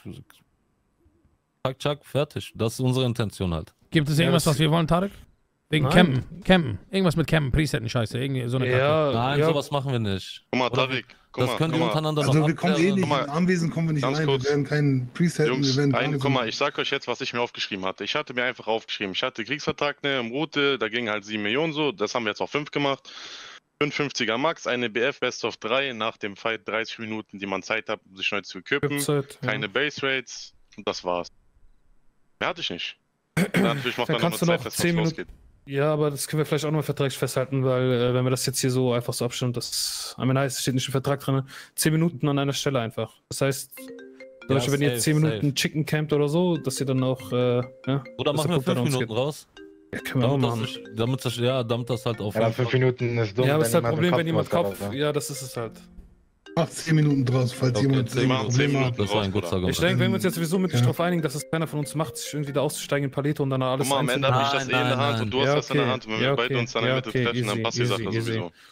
[SPEAKER 3] zack, zack, fertig. Das ist unsere Intention halt.
[SPEAKER 2] Gibt es
[SPEAKER 7] Ja,
[SPEAKER 2] irgendwas,
[SPEAKER 7] das-
[SPEAKER 2] was wir wollen, Tarek? Wegen
[SPEAKER 7] Nein.
[SPEAKER 2] Campen. Campen. Irgendwas mit Campen, Presetten-Scheiße. Irgendwie so eine Kacke.
[SPEAKER 7] Ja,
[SPEAKER 3] Nein,
[SPEAKER 7] ja,
[SPEAKER 3] sowas machen wir nicht.
[SPEAKER 6] Guck mal,
[SPEAKER 3] Oder
[SPEAKER 6] Tarek, guck
[SPEAKER 3] das
[SPEAKER 6] mal,
[SPEAKER 3] können
[SPEAKER 6] guck
[SPEAKER 3] wir
[SPEAKER 6] mal.
[SPEAKER 3] untereinander
[SPEAKER 5] Also
[SPEAKER 3] noch
[SPEAKER 5] wir kommen eh
[SPEAKER 3] abklären.
[SPEAKER 5] nicht,
[SPEAKER 6] Guck mal,
[SPEAKER 5] in Anwesen kommen wir nicht
[SPEAKER 6] ganz
[SPEAKER 5] rein,
[SPEAKER 6] kurz.
[SPEAKER 5] wir werden keinen Presetten,
[SPEAKER 6] Jungs,
[SPEAKER 5] wir werden
[SPEAKER 6] ein,
[SPEAKER 5] gar
[SPEAKER 6] guck mal,
[SPEAKER 5] nicht
[SPEAKER 6] ich sag euch jetzt, was ich mir aufgeschrieben hatte. Ich hatte mir einfach aufgeschrieben, ich hatte Kriegsvertrag, ne, im Route, da ging halt sieben Millionen so, das haben wir jetzt auf fünf gemacht. fünfundfünfziger Max, eine B F Best of drei, nach dem Fight dreißig Minuten, die man Zeit hat, um sich neu zu equippen,
[SPEAKER 7] Zeit, ja.
[SPEAKER 6] keine Base Rates und das war's. Mehr hatte ich nicht. Dann natürlich macht
[SPEAKER 7] Dann
[SPEAKER 6] man noch
[SPEAKER 7] kannst
[SPEAKER 6] eine
[SPEAKER 7] du
[SPEAKER 6] Zeit,
[SPEAKER 7] noch
[SPEAKER 6] dass
[SPEAKER 7] zehn
[SPEAKER 6] es
[SPEAKER 7] Minuten-
[SPEAKER 6] losgeht.
[SPEAKER 7] Ja, aber das können wir vielleicht auch noch vertraglich festhalten, weil äh, wenn wir das jetzt hier so einfach so abstimmen, das I mean, heißt, steht nicht im Vertrag drin, zehn Minuten an einer Stelle einfach. Das heißt, zum
[SPEAKER 3] Ja,
[SPEAKER 7] Beispiel, wenn ihr jetzt
[SPEAKER 3] safe,
[SPEAKER 7] zehn Minuten
[SPEAKER 3] safe.
[SPEAKER 7] Chicken campt oder so, dass ihr dann auch, äh, ja,
[SPEAKER 3] Oder
[SPEAKER 7] dass
[SPEAKER 3] machen
[SPEAKER 7] der
[SPEAKER 3] wir
[SPEAKER 7] Punkt an
[SPEAKER 3] fünf
[SPEAKER 7] uns
[SPEAKER 3] Minuten
[SPEAKER 7] geht.
[SPEAKER 3] raus?
[SPEAKER 7] Ja, können wir auch
[SPEAKER 3] Damit das,
[SPEAKER 7] machen.
[SPEAKER 3] nicht, damit das, ja, damit das halt auf.
[SPEAKER 10] Ja, fünf Minuten ist dumm.
[SPEAKER 7] Ja, aber
[SPEAKER 10] wenn
[SPEAKER 7] es ist halt
[SPEAKER 10] jemand
[SPEAKER 7] Problem,
[SPEAKER 10] einen
[SPEAKER 7] wenn jemand
[SPEAKER 10] Kopf
[SPEAKER 7] Kopf,
[SPEAKER 10] macht,
[SPEAKER 7] ja, das ist es halt.
[SPEAKER 5] Macht zehn Minuten draus, falls
[SPEAKER 3] Okay,
[SPEAKER 5] jemand
[SPEAKER 3] zehn
[SPEAKER 5] ein
[SPEAKER 6] Minuten, zehn
[SPEAKER 5] Problem hat.
[SPEAKER 6] Minuten.
[SPEAKER 3] Das war ein guter Argument.
[SPEAKER 7] Ich denke, wenn wir uns jetzt sowieso mit
[SPEAKER 5] Ja.
[SPEAKER 7] darauf einigen, dass es keiner von uns macht, sich irgendwie da auszusteigen in Paleto und dann alles
[SPEAKER 6] Guck mal, am
[SPEAKER 7] einzeln-
[SPEAKER 6] Ende habe ich das
[SPEAKER 3] Nein,
[SPEAKER 6] eh in der
[SPEAKER 3] nein,
[SPEAKER 6] Hand
[SPEAKER 3] nein.
[SPEAKER 6] und du hast
[SPEAKER 7] Ja,
[SPEAKER 6] das in der
[SPEAKER 7] okay.
[SPEAKER 6] Hand und wenn
[SPEAKER 7] Ja,
[SPEAKER 6] wir beide
[SPEAKER 7] okay.
[SPEAKER 6] uns dann in der
[SPEAKER 7] Ja,
[SPEAKER 6] Mitte
[SPEAKER 7] okay,
[SPEAKER 6] treffen, dann
[SPEAKER 7] easy,
[SPEAKER 6] passt die Sache
[SPEAKER 7] easy, easy.
[SPEAKER 6] sowieso.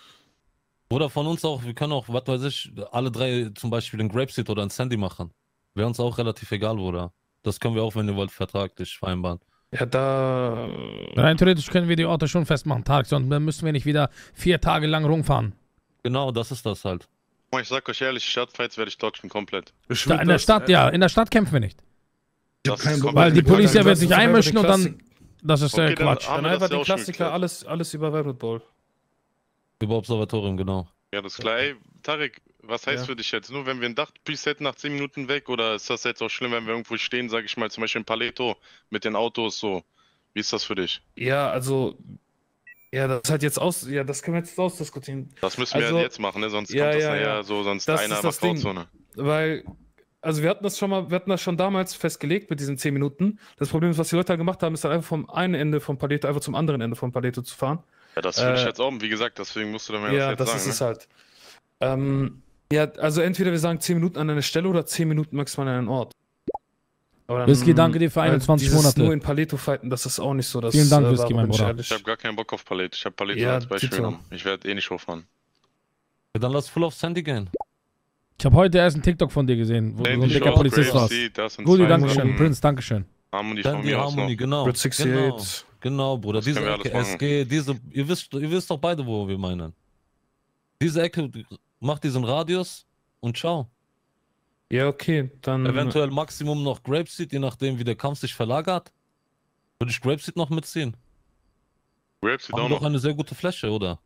[SPEAKER 3] Oder von uns auch, wir können auch, was weiß ich, alle drei zum Beispiel den Grapeseed oder ein Sandy machen. Wäre uns auch relativ egal, Bruder. Das können wir auch, wenn ihr wollt, vertraglich vereinbaren.
[SPEAKER 7] Ja, da.
[SPEAKER 2] Rein theoretisch können wir die Orte schon festmachen, Tarek, sonst dann müssen wir nicht wieder vier Tage lang rumfahren.
[SPEAKER 3] Genau, das ist das halt.
[SPEAKER 6] Guck mal, ich sag euch ehrlich, Stadtfights werde ich dodgen komplett.
[SPEAKER 9] Ich
[SPEAKER 2] Da,
[SPEAKER 9] würd
[SPEAKER 2] in der
[SPEAKER 9] das-
[SPEAKER 2] Stadt, ja, in der Stadt kämpfen wir nicht.
[SPEAKER 5] Ich hab
[SPEAKER 6] Das
[SPEAKER 5] keinen
[SPEAKER 6] ist
[SPEAKER 5] Bock.
[SPEAKER 2] Weil die
[SPEAKER 6] komplett-
[SPEAKER 2] Polizei
[SPEAKER 7] dann
[SPEAKER 2] wird
[SPEAKER 7] lass
[SPEAKER 2] sich
[SPEAKER 7] uns einfach
[SPEAKER 2] einmischen
[SPEAKER 7] den
[SPEAKER 2] und dann.
[SPEAKER 7] Klassik-
[SPEAKER 2] Das ist äh,
[SPEAKER 6] Okay, dann
[SPEAKER 2] Quatsch.
[SPEAKER 6] haben
[SPEAKER 7] Dann
[SPEAKER 6] wir
[SPEAKER 7] einfach
[SPEAKER 6] das ja
[SPEAKER 7] den
[SPEAKER 6] auch schon
[SPEAKER 7] Klassiker,
[SPEAKER 6] geklärt.
[SPEAKER 7] alles, alles über Velvet Bowl.
[SPEAKER 3] Über Observatorium, genau.
[SPEAKER 6] Ja, das ist klar. Ey, Tarek, was heißt
[SPEAKER 7] Ja.
[SPEAKER 6] für dich jetzt? Nur wenn wir ein Dach-Preset nach zehn Minuten weg oder ist das jetzt auch schlimm, wenn wir irgendwo stehen, sag ich mal, zum Beispiel in Paleto mit den Autos so? Wie ist das für dich?
[SPEAKER 7] Ja, also. Ja, das ist halt jetzt aus. Ja, das können wir jetzt ausdiskutieren.
[SPEAKER 6] Das müssen wir
[SPEAKER 7] Also-
[SPEAKER 6] halt jetzt machen, ne? Sonst
[SPEAKER 7] Ja,
[SPEAKER 6] kommt das
[SPEAKER 7] ja,
[SPEAKER 6] nachher
[SPEAKER 7] ja.
[SPEAKER 6] so, sonst
[SPEAKER 7] Das
[SPEAKER 6] einer
[SPEAKER 7] ist
[SPEAKER 6] aber
[SPEAKER 7] das Ding.
[SPEAKER 6] Grauzone.
[SPEAKER 7] Weil. Also wir hatten das schon mal, wir hatten das schon damals festgelegt mit diesen zehn Minuten. Das Problem ist, was die Leute halt gemacht haben, ist halt einfach vom einen Ende vom Paleto einfach zum anderen Ende vom Paleto zu fahren.
[SPEAKER 6] Ja, das würde ich
[SPEAKER 7] Äh,
[SPEAKER 6] jetzt auch, wie gesagt, deswegen musst du dann mir
[SPEAKER 7] Ja,
[SPEAKER 6] das
[SPEAKER 7] das
[SPEAKER 6] jetzt
[SPEAKER 7] ist
[SPEAKER 6] sagen.
[SPEAKER 7] es halt. Ähm, ja, also entweder wir sagen zehn Minuten an einer Stelle oder zehn Minuten maximal an einem Ort. Aber dann,
[SPEAKER 2] Whisky, danke dir für
[SPEAKER 7] weil
[SPEAKER 2] einundzwanzig
[SPEAKER 7] dieses
[SPEAKER 2] Monate.
[SPEAKER 7] Nur in Paleto fighten, das ist auch nicht so. Das,
[SPEAKER 2] Vielen Dank,
[SPEAKER 7] äh,
[SPEAKER 2] Whisky,
[SPEAKER 7] warum
[SPEAKER 2] mein
[SPEAKER 7] bin ich
[SPEAKER 2] Bruder.
[SPEAKER 7] ehrlich.
[SPEAKER 6] Ich habe gar keinen Bock auf Palette. Ich habe Palette
[SPEAKER 7] Ja,
[SPEAKER 6] als Beispiel
[SPEAKER 7] Tito.
[SPEAKER 6] genommen. Ich werde eh nicht hochfahren.
[SPEAKER 3] Ja, dann lass full auf Sandy gehen.
[SPEAKER 2] Ich habe heute erst einen TikTok von dir gesehen, wo du so ein
[SPEAKER 6] Sandy
[SPEAKER 2] dicker
[SPEAKER 6] Show,
[SPEAKER 2] Polizist warst.
[SPEAKER 6] Gracie, das sind
[SPEAKER 2] Gudi,
[SPEAKER 6] zwei
[SPEAKER 2] danke schön.
[SPEAKER 6] Sachen.
[SPEAKER 2] Prinz, danke schön.
[SPEAKER 6] Harmony von
[SPEAKER 3] Sandy
[SPEAKER 6] mir aus
[SPEAKER 3] Harmony,
[SPEAKER 6] noch.
[SPEAKER 3] genau.
[SPEAKER 7] Route
[SPEAKER 3] Genau,
[SPEAKER 7] sechsundachtzig.
[SPEAKER 3] genau, Bruder.
[SPEAKER 6] Das
[SPEAKER 3] Diese
[SPEAKER 6] können wir alles
[SPEAKER 3] Ecke,
[SPEAKER 6] machen.
[SPEAKER 3] S G, diese, ihr wisst, ihr wisst doch beide, wo wir meinen. Diese Ecke, macht diesen Radius und ciao.
[SPEAKER 7] Ja, okay, dann.
[SPEAKER 3] Eventuell Maximum noch Grapeseed, je nachdem wie der Kampf sich verlagert. Würde ich Grapeseed noch mitziehen.
[SPEAKER 6] Grapes sieht
[SPEAKER 3] Haben
[SPEAKER 6] auch
[SPEAKER 3] wir doch
[SPEAKER 6] noch.
[SPEAKER 3] eine sehr gute Fläche, oder?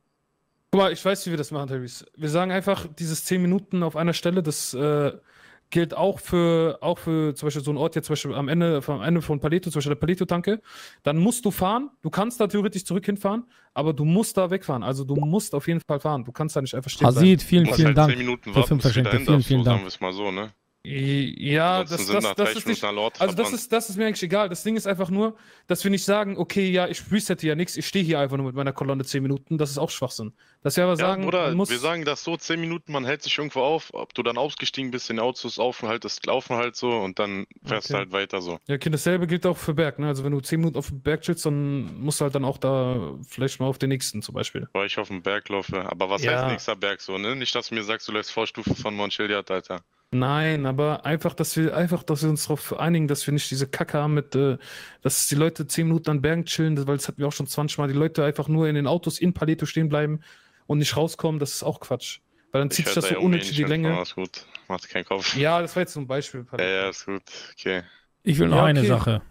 [SPEAKER 7] Guck mal, ich weiß, wie wir das machen, Harrys. Wir sagen einfach, dieses zehn Minuten auf einer Stelle, das äh, gilt auch für, auch für zum Beispiel so einen Ort jetzt zum Beispiel am Ende, am Ende von Paleto, zum Beispiel der Paleto-Tanke. Dann musst du fahren. Du kannst da theoretisch zurück hinfahren, aber du musst da wegfahren. Also du musst auf jeden Fall fahren. Du kannst da nicht einfach stehen bleiben.
[SPEAKER 2] Hasid, vielen,
[SPEAKER 6] Muss
[SPEAKER 2] vielen
[SPEAKER 6] halt
[SPEAKER 2] Dank
[SPEAKER 6] zehn Minuten
[SPEAKER 2] für
[SPEAKER 6] warten,
[SPEAKER 2] fünf
[SPEAKER 6] bis du
[SPEAKER 2] Verschenke.
[SPEAKER 6] dahin
[SPEAKER 2] Vielen,
[SPEAKER 6] darfst,
[SPEAKER 2] vielen
[SPEAKER 6] so sagen
[SPEAKER 2] Dank.
[SPEAKER 6] wir es mal so, ne?
[SPEAKER 7] Ja,
[SPEAKER 6] Ansonsten
[SPEAKER 7] das,
[SPEAKER 6] sind
[SPEAKER 7] das,
[SPEAKER 6] nach
[SPEAKER 7] das
[SPEAKER 6] dreißig
[SPEAKER 7] ist nicht.
[SPEAKER 6] Minuten alle Orte
[SPEAKER 7] Also das
[SPEAKER 6] verbrannt.
[SPEAKER 7] ist, das ist mir eigentlich egal. Das Ding ist einfach nur, dass wir nicht sagen, okay, ja, ich resette ja nichts, ich stehe hier einfach nur mit meiner Kolonne zehn Minuten. Das ist auch Schwachsinn. Dass wir aber
[SPEAKER 6] Ja,
[SPEAKER 7] sagen,
[SPEAKER 6] Bruder,
[SPEAKER 7] man muss.
[SPEAKER 6] wir sagen das so, zehn Minuten, man hält sich irgendwo auf, ob du dann ausgestiegen bist, in Autos aufhaltest, laufen halt so und dann fährst
[SPEAKER 7] Okay.
[SPEAKER 6] du halt weiter so.
[SPEAKER 7] Ja, okay, dasselbe gilt auch für Berg, ne? Also wenn du zehn Minuten auf dem Berg chillst, dann musst du halt dann auch da vielleicht mal auf den nächsten zum Beispiel.
[SPEAKER 6] Weil ich auf dem Berg laufe. Aber was
[SPEAKER 7] Ja.
[SPEAKER 6] heißt nächster Berg so, ne? Nicht, dass du mir sagst, du läufst Vorstufe von Mount Chiliad, Alter.
[SPEAKER 7] Nein, aber einfach, dass wir einfach, dass wir uns darauf einigen, dass wir nicht diese Kacke haben mit, äh, dass die Leute zehn Minuten an Bergen chillen, weil das hatten wir auch schon zwanzig Mal, die Leute einfach nur in den Autos in Paleto stehen bleiben und nicht rauskommen, das ist auch Quatsch. Weil dann zieht sich das so unnötig die Länge.
[SPEAKER 6] Alles gut, macht keinen Kopf.
[SPEAKER 7] Ja, das war jetzt so ein Beispiel.
[SPEAKER 6] Ja, ja, ist gut. Okay.
[SPEAKER 2] Ich will noch
[SPEAKER 7] Ja,
[SPEAKER 2] eine
[SPEAKER 7] okay.
[SPEAKER 2] Sache.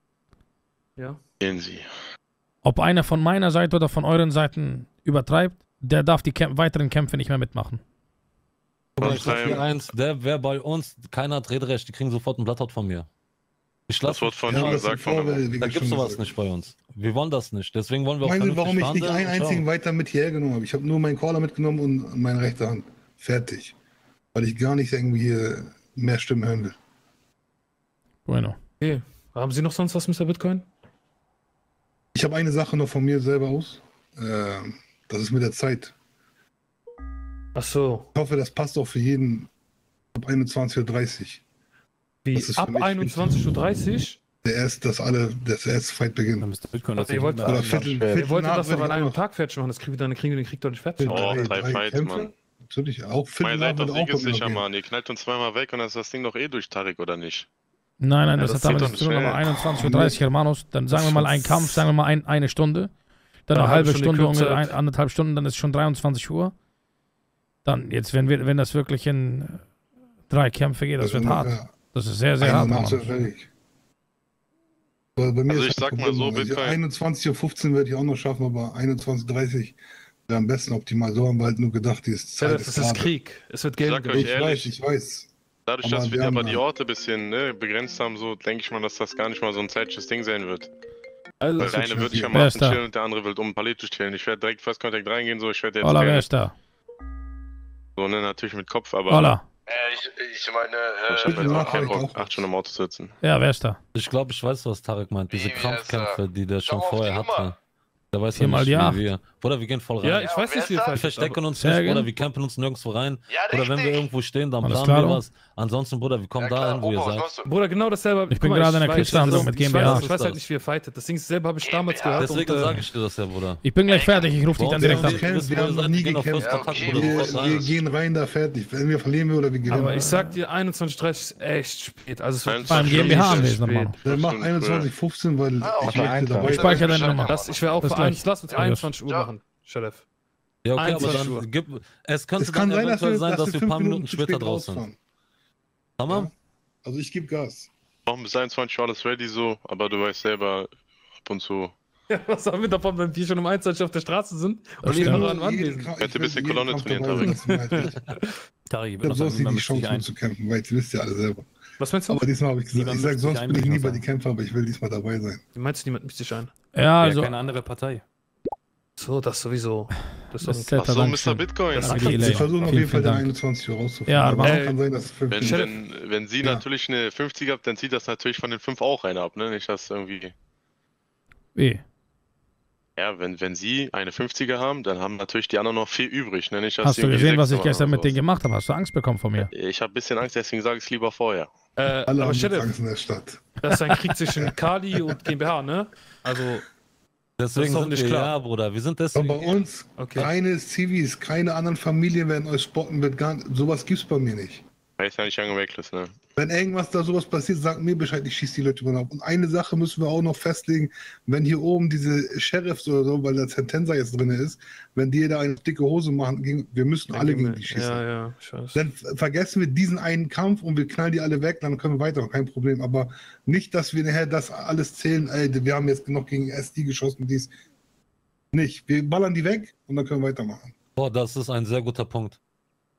[SPEAKER 7] Ja.
[SPEAKER 6] Gehen Sie.
[SPEAKER 2] Ob einer von meiner Seite oder von euren Seiten übertreibt, der darf die Kämp weiteren Kämpfe nicht mehr mitmachen.
[SPEAKER 3] Bruder, ich sag dir eins, der wäre bei uns, keiner hat Rederecht, die kriegen sofort einen Blatthaut von mir. Ich lass
[SPEAKER 6] Das wird von
[SPEAKER 5] Ja,
[SPEAKER 6] ihm
[SPEAKER 5] das
[SPEAKER 6] gesagt.
[SPEAKER 5] ist
[SPEAKER 6] Von
[SPEAKER 5] Vorwähl,
[SPEAKER 6] dem.
[SPEAKER 5] wie
[SPEAKER 3] Da
[SPEAKER 5] ich
[SPEAKER 3] gibt's
[SPEAKER 5] schon
[SPEAKER 3] sowas
[SPEAKER 5] gesagt
[SPEAKER 3] nicht bei uns. Wir wollen das nicht. Deswegen wollen wir auch
[SPEAKER 5] Meinen Sie,
[SPEAKER 3] vernünftig
[SPEAKER 5] warum ich
[SPEAKER 3] fahren
[SPEAKER 5] nicht
[SPEAKER 3] sein
[SPEAKER 5] einen
[SPEAKER 3] und
[SPEAKER 5] einzigen
[SPEAKER 3] schauen.
[SPEAKER 5] weiter mit hierher genommen habe? Ich habe nur meinen Caller mitgenommen und meine rechte Hand. Fertig. Weil ich gar nicht irgendwie hier mehr Stimmen hören will.
[SPEAKER 2] Bueno.
[SPEAKER 7] Okay. Haben Sie noch sonst was, Mister Bitcoin?
[SPEAKER 5] Ich habe eine Sache noch von mir selber aus. Ähm, das ist mit der Zeit.
[SPEAKER 7] Ach so.
[SPEAKER 5] Ich hoffe, das passt auch für jeden ab einundzwanzig Uhr dreißig.
[SPEAKER 7] Wie?
[SPEAKER 5] Das ist für
[SPEAKER 7] Ab
[SPEAKER 5] mich
[SPEAKER 7] einundzwanzig Uhr dreißig?
[SPEAKER 5] Der erste, das alle, das erste Fight beginnt.
[SPEAKER 4] Mister Bitcoin,
[SPEAKER 7] Also ihr wollt,
[SPEAKER 5] Oder Viertel,
[SPEAKER 7] ihr
[SPEAKER 5] Viertel
[SPEAKER 7] wollt
[SPEAKER 5] nach
[SPEAKER 7] das doch
[SPEAKER 5] würde
[SPEAKER 7] an
[SPEAKER 5] ich
[SPEAKER 7] einem
[SPEAKER 5] auch
[SPEAKER 7] Tag fertig machen, das kriegen wir, dann kriegen wir den Krieg doch nicht fertig.
[SPEAKER 5] noch-
[SPEAKER 6] Oh,
[SPEAKER 5] drei,
[SPEAKER 6] drei
[SPEAKER 5] drei
[SPEAKER 6] Fights,
[SPEAKER 5] Kämpfe.
[SPEAKER 6] Mann.
[SPEAKER 5] Natürlich, auch Viertel
[SPEAKER 6] Meine
[SPEAKER 5] nach
[SPEAKER 6] seid
[SPEAKER 5] würde
[SPEAKER 6] doch
[SPEAKER 5] auch immer
[SPEAKER 6] siegessicher,
[SPEAKER 5] gehen.
[SPEAKER 6] Mann. Ihr knallt uns zweimal weg und dann ist das Ding doch eh durch, Tarek, oder nicht?
[SPEAKER 2] Nein, nein,
[SPEAKER 7] Ja,
[SPEAKER 2] das,
[SPEAKER 7] das
[SPEAKER 2] hat damit
[SPEAKER 6] zählt
[SPEAKER 2] nichts zu
[SPEAKER 6] doch
[SPEAKER 2] tun,
[SPEAKER 6] nicht,
[SPEAKER 2] aber
[SPEAKER 6] ey.
[SPEAKER 2] einundzwanzig Uhr dreißig, Hermanos, dann sagen wir mal ein Kampf, sagen wir mal ein, eine Stunde, dann
[SPEAKER 7] Ja,
[SPEAKER 2] eine halbe
[SPEAKER 7] halbe
[SPEAKER 2] Stunde,
[SPEAKER 7] Stunde
[SPEAKER 2] ungefähr
[SPEAKER 7] Kürzeit.
[SPEAKER 2] ein, anderthalb Stunden, dann ist schon dreiundzwanzig Uhr. Dann, jetzt, wenn, wir, wenn das wirklich in äh, drei Kämpfe geht, das wird
[SPEAKER 5] ist
[SPEAKER 2] hart.
[SPEAKER 5] ungefähr
[SPEAKER 2] Das ist sehr, sehr hart.
[SPEAKER 5] einundneunzig
[SPEAKER 2] Hermanos.
[SPEAKER 5] fertig. Aber bei mir
[SPEAKER 6] Also
[SPEAKER 5] ist
[SPEAKER 6] ich
[SPEAKER 5] das
[SPEAKER 6] sag mal
[SPEAKER 5] Problem,
[SPEAKER 6] so,
[SPEAKER 5] also
[SPEAKER 6] Bitcoin-
[SPEAKER 5] einundzwanzig Uhr fünfzehn werde ich auch noch schaffen, aber einundzwanzig Uhr dreißig wäre am besten optimal. So haben wir halt nur gedacht, die ist
[SPEAKER 7] Ja,
[SPEAKER 5] Zeit
[SPEAKER 7] das ist
[SPEAKER 5] gerade.
[SPEAKER 7] Krieg. Es wird
[SPEAKER 6] Ich
[SPEAKER 7] Geld.
[SPEAKER 6] sag euch
[SPEAKER 5] Ich
[SPEAKER 7] gewinnen.
[SPEAKER 6] ehrlich,
[SPEAKER 5] weiß, ich weiß.
[SPEAKER 6] Dadurch,
[SPEAKER 5] Aber
[SPEAKER 6] dass wir
[SPEAKER 5] wir haben
[SPEAKER 6] aber die
[SPEAKER 5] da-
[SPEAKER 6] Orte ein bisschen ne, begrenzt haben, so denke ich mal, dass das gar nicht mal so ein zeitliches Ding sein wird.
[SPEAKER 7] Also,
[SPEAKER 6] Weil
[SPEAKER 5] Das
[SPEAKER 6] der
[SPEAKER 5] wird
[SPEAKER 6] eine wird
[SPEAKER 5] schwierig.
[SPEAKER 6] nicht am
[SPEAKER 2] Wer ist
[SPEAKER 6] Hafen
[SPEAKER 2] da?
[SPEAKER 6] chillen und der andere will um Paleto chillen. Ich werde direkt First Contact reingehen, so ich werde jetzt
[SPEAKER 2] Hola, wer
[SPEAKER 6] keine-
[SPEAKER 2] ist da?
[SPEAKER 6] so, ne, natürlich mit Kopf, aber
[SPEAKER 2] Hola.
[SPEAKER 11] Äh, ich, ich meine,
[SPEAKER 6] ich
[SPEAKER 11] äh,
[SPEAKER 6] habe jetzt auch
[SPEAKER 5] Nachricht
[SPEAKER 6] keinen Bock,
[SPEAKER 5] auch.
[SPEAKER 6] acht Stunden im Auto zu sitzen.
[SPEAKER 2] Ja, wer ist da?
[SPEAKER 3] Ich glaube, ich weiß, was Tarek meint. Diese
[SPEAKER 11] Wie, wie heißt er?
[SPEAKER 3] Kampfkämpfe, die der schon
[SPEAKER 11] Schau auf
[SPEAKER 3] vorher
[SPEAKER 11] die Nummer.
[SPEAKER 3] hatte. Der weiß ja
[SPEAKER 2] Viermal
[SPEAKER 3] nicht,
[SPEAKER 2] die
[SPEAKER 3] wie
[SPEAKER 2] acht.
[SPEAKER 3] wir. Bruder, wir gehen voll rein.
[SPEAKER 7] ja, ich
[SPEAKER 11] Ja,
[SPEAKER 7] weiß
[SPEAKER 11] wer
[SPEAKER 7] nicht,
[SPEAKER 11] ist
[SPEAKER 7] wie ihr
[SPEAKER 11] das?
[SPEAKER 3] Wir
[SPEAKER 7] falsch
[SPEAKER 3] verstecken uns
[SPEAKER 2] Sehr
[SPEAKER 3] nicht,
[SPEAKER 2] gern.
[SPEAKER 3] Bruder, wir campen uns nirgendwo rein.
[SPEAKER 11] Ja,
[SPEAKER 3] Oder wenn wir
[SPEAKER 11] richtig.
[SPEAKER 3] irgendwo stehen, dann
[SPEAKER 2] Alles
[SPEAKER 3] planen
[SPEAKER 2] klar,
[SPEAKER 3] wir
[SPEAKER 2] Bro?
[SPEAKER 3] was. Ansonsten, Bruder, wir kommen
[SPEAKER 11] Ja, klar,
[SPEAKER 3] dahin, wo ihr
[SPEAKER 11] Opa, was
[SPEAKER 3] sagt.
[SPEAKER 11] machst du?
[SPEAKER 7] Bruder, genau dasselbe.
[SPEAKER 2] Ich bin gerade in der
[SPEAKER 7] weiß,
[SPEAKER 2] Kriegssandlung
[SPEAKER 7] das-
[SPEAKER 2] mit
[SPEAKER 7] ich weiß,
[SPEAKER 2] GmbH.
[SPEAKER 7] Ich weiß halt nicht, wie ihr fightet. Das Ding ist, selber habe ich damals
[SPEAKER 11] GmbH.
[SPEAKER 7] gehört.
[SPEAKER 3] Deswegen
[SPEAKER 7] und, äh,
[SPEAKER 3] sage ich dir das ja, Bruder.
[SPEAKER 2] Ich bin gleich fertig, ich rufe dich dann
[SPEAKER 3] Warum
[SPEAKER 2] direkt
[SPEAKER 3] wir-
[SPEAKER 2] an.
[SPEAKER 5] Wir
[SPEAKER 3] wissen,
[SPEAKER 5] wir
[SPEAKER 3] wo
[SPEAKER 5] haben
[SPEAKER 3] ihr
[SPEAKER 5] noch
[SPEAKER 3] seid,
[SPEAKER 5] nie
[SPEAKER 3] wir gehen auf
[SPEAKER 5] gekämpft.
[SPEAKER 3] First
[SPEAKER 11] Ja,
[SPEAKER 3] Kontakt,
[SPEAKER 11] okay.
[SPEAKER 3] Bruder,
[SPEAKER 5] Wir,
[SPEAKER 3] sofort
[SPEAKER 5] wir
[SPEAKER 3] rein.
[SPEAKER 5] gehen rein da fertig. Wenn wir verlieren wir oder wir gewinnen.
[SPEAKER 7] aber ich sag dir, einundzwanzig Uhr dreißig ist echt spät. Also es wird
[SPEAKER 2] Beim
[SPEAKER 6] Stimmt,
[SPEAKER 2] GmbH
[SPEAKER 6] stimmt,
[SPEAKER 2] anwesend, Mann.
[SPEAKER 5] Dann mach
[SPEAKER 6] Stimmt,
[SPEAKER 5] einundzwanzig Uhr fünfzehn, weil
[SPEAKER 11] Ah,
[SPEAKER 5] ich
[SPEAKER 11] okay.
[SPEAKER 5] möchte dabei
[SPEAKER 2] Ich
[SPEAKER 5] sein.
[SPEAKER 2] speichere deine
[SPEAKER 11] Bescheid
[SPEAKER 2] Nummer.
[SPEAKER 11] machen.
[SPEAKER 7] Das, ich wäre auch
[SPEAKER 2] Bis
[SPEAKER 7] für
[SPEAKER 2] gleich.
[SPEAKER 7] eins. Lass uns
[SPEAKER 2] Ja,
[SPEAKER 7] einundzwanzig Uhr
[SPEAKER 11] ja.
[SPEAKER 7] machen, Sheriff.
[SPEAKER 3] Ja, okay, aber
[SPEAKER 7] einundzwanzig Uhr.
[SPEAKER 3] dann gibt es könnte
[SPEAKER 5] Es kann
[SPEAKER 3] dann
[SPEAKER 5] sein, dass
[SPEAKER 3] eventuell
[SPEAKER 5] wir,
[SPEAKER 3] sein,
[SPEAKER 5] dass
[SPEAKER 3] dass
[SPEAKER 5] wir
[SPEAKER 3] wir ein
[SPEAKER 5] fünf
[SPEAKER 3] paar Minuten
[SPEAKER 5] zu
[SPEAKER 3] später
[SPEAKER 5] spät
[SPEAKER 3] draußen sind.
[SPEAKER 5] rausfahren.
[SPEAKER 3] Hammer?
[SPEAKER 5] Ja. Also ich gebe Gas.
[SPEAKER 6] Machen bis einundzwanzig Uhr alles ready so, aber du weißt selber, ab und zu.
[SPEAKER 7] Ja, was haben wir davon, wenn wir schon um einundzwanzig Uhr auf der Straße sind
[SPEAKER 2] Das
[SPEAKER 7] und
[SPEAKER 2] stimmt.
[SPEAKER 7] irgendwann anwesend?
[SPEAKER 5] Kra-
[SPEAKER 6] Hätte
[SPEAKER 5] ich
[SPEAKER 6] ein bisschen
[SPEAKER 5] will jeden
[SPEAKER 6] Kolonne
[SPEAKER 5] Kampf
[SPEAKER 6] trainieren,
[SPEAKER 5] dabei
[SPEAKER 6] Tarek.
[SPEAKER 5] sein, das ist mir halt wichtig.
[SPEAKER 4] Tarek, ich
[SPEAKER 5] Ich
[SPEAKER 4] würde
[SPEAKER 5] habe
[SPEAKER 4] noch sagen,
[SPEAKER 5] sonst nie
[SPEAKER 4] niemand
[SPEAKER 5] die
[SPEAKER 4] mischt sich
[SPEAKER 5] Chance
[SPEAKER 4] ein.
[SPEAKER 5] mitzukämpfen, weil das wisst ihr alle selber.
[SPEAKER 7] Was meinst du?
[SPEAKER 5] Aber diesmal habe ich gesagt,
[SPEAKER 4] Niemand
[SPEAKER 5] ich sage,
[SPEAKER 4] mischt
[SPEAKER 5] sonst
[SPEAKER 4] sich ein,
[SPEAKER 5] bin ich
[SPEAKER 4] würde
[SPEAKER 5] nie
[SPEAKER 4] ich
[SPEAKER 5] bei
[SPEAKER 4] mal
[SPEAKER 5] die Kämpfer, aber ich will diesmal dabei sein.
[SPEAKER 7] Wie meinst du, niemand mischt sich ein?
[SPEAKER 2] Ja,
[SPEAKER 4] Ja,
[SPEAKER 2] also.
[SPEAKER 4] keine andere Partei.
[SPEAKER 7] So, das sowieso. Das ist
[SPEAKER 2] Das
[SPEAKER 7] doch
[SPEAKER 2] ist
[SPEAKER 7] ein
[SPEAKER 2] Zeta,
[SPEAKER 6] Achso,
[SPEAKER 2] danke
[SPEAKER 6] Mister
[SPEAKER 2] schön.
[SPEAKER 6] Bitcoin.
[SPEAKER 7] Das
[SPEAKER 2] Danke,
[SPEAKER 7] ist
[SPEAKER 2] Delay.
[SPEAKER 5] Ich versuche auf
[SPEAKER 2] Vielen,
[SPEAKER 5] jeden Fall
[SPEAKER 2] vielen
[SPEAKER 5] den
[SPEAKER 2] Dank.
[SPEAKER 5] einundzwanzig Uhr rauszufinden.
[SPEAKER 2] Ja,
[SPEAKER 5] aber
[SPEAKER 7] aber-
[SPEAKER 5] kann sein, dass es fünf
[SPEAKER 6] Wenn,
[SPEAKER 7] Sheriff.
[SPEAKER 6] wenn, wenn sie
[SPEAKER 5] Ja.
[SPEAKER 6] natürlich eine fünfzig habt, dann zieht das natürlich von den fünf auch eine ab, ne? Nicht, dass irgendwie.
[SPEAKER 2] Wie?
[SPEAKER 6] Ja, wenn, wenn sie eine fünfziger haben, dann haben natürlich die anderen noch vier übrig, ne? Nicht, dass
[SPEAKER 2] Hast
[SPEAKER 6] sie
[SPEAKER 2] du
[SPEAKER 6] irgendwie
[SPEAKER 2] gesehen, was
[SPEAKER 6] sechs
[SPEAKER 2] ich gestern
[SPEAKER 6] machen
[SPEAKER 2] mit
[SPEAKER 6] oder
[SPEAKER 2] denen gemacht habe? Hast du Angst bekommen von mir?
[SPEAKER 6] sowas. Ich habe ein bisschen Angst, deswegen sage ich es lieber vorher.
[SPEAKER 7] Äh,
[SPEAKER 5] Alle
[SPEAKER 7] aber
[SPEAKER 5] haben jetzt
[SPEAKER 7] Sheriff,
[SPEAKER 5] Angst in der Stadt.
[SPEAKER 7] das ist ein Krieg zwischen Kali und GmbH, ne? Also,
[SPEAKER 3] Deswegen
[SPEAKER 7] doch
[SPEAKER 3] sind
[SPEAKER 7] nicht
[SPEAKER 3] wir,
[SPEAKER 7] klar.
[SPEAKER 3] ja, Bruder, wir sind
[SPEAKER 5] Aber
[SPEAKER 3] deswegen.
[SPEAKER 5] bei uns,
[SPEAKER 7] okay.
[SPEAKER 5] keine Civis, keine anderen Familien werden euch spotten, wird gar, sowas gibt's bei mir nicht.
[SPEAKER 6] Weiß ja nicht, Young Reckless, ne?
[SPEAKER 5] Wenn irgendwas da sowas passiert, sagt mir Bescheid, ich schieße die Leute drüber ab. Und eine Sache müssen wir auch noch festlegen, wenn hier oben diese Sheriffs oder so, weil der Sentenza jetzt drin ist, wenn die da eine dicke Hose machen, gegen, wir müssen alle gegen die schießen.
[SPEAKER 7] Ja, ja, ich weiß.
[SPEAKER 5] Dann vergessen wir diesen einen Kampf und wir knallen die alle weg, dann können wir weiter, kein Problem. Aber nicht, dass wir nachher das alles zählen, ey, wir haben jetzt noch gegen S D geschossen, dies. Nicht. Wir ballern die weg und dann können wir weitermachen.
[SPEAKER 3] Boah, das ist ein sehr guter Punkt.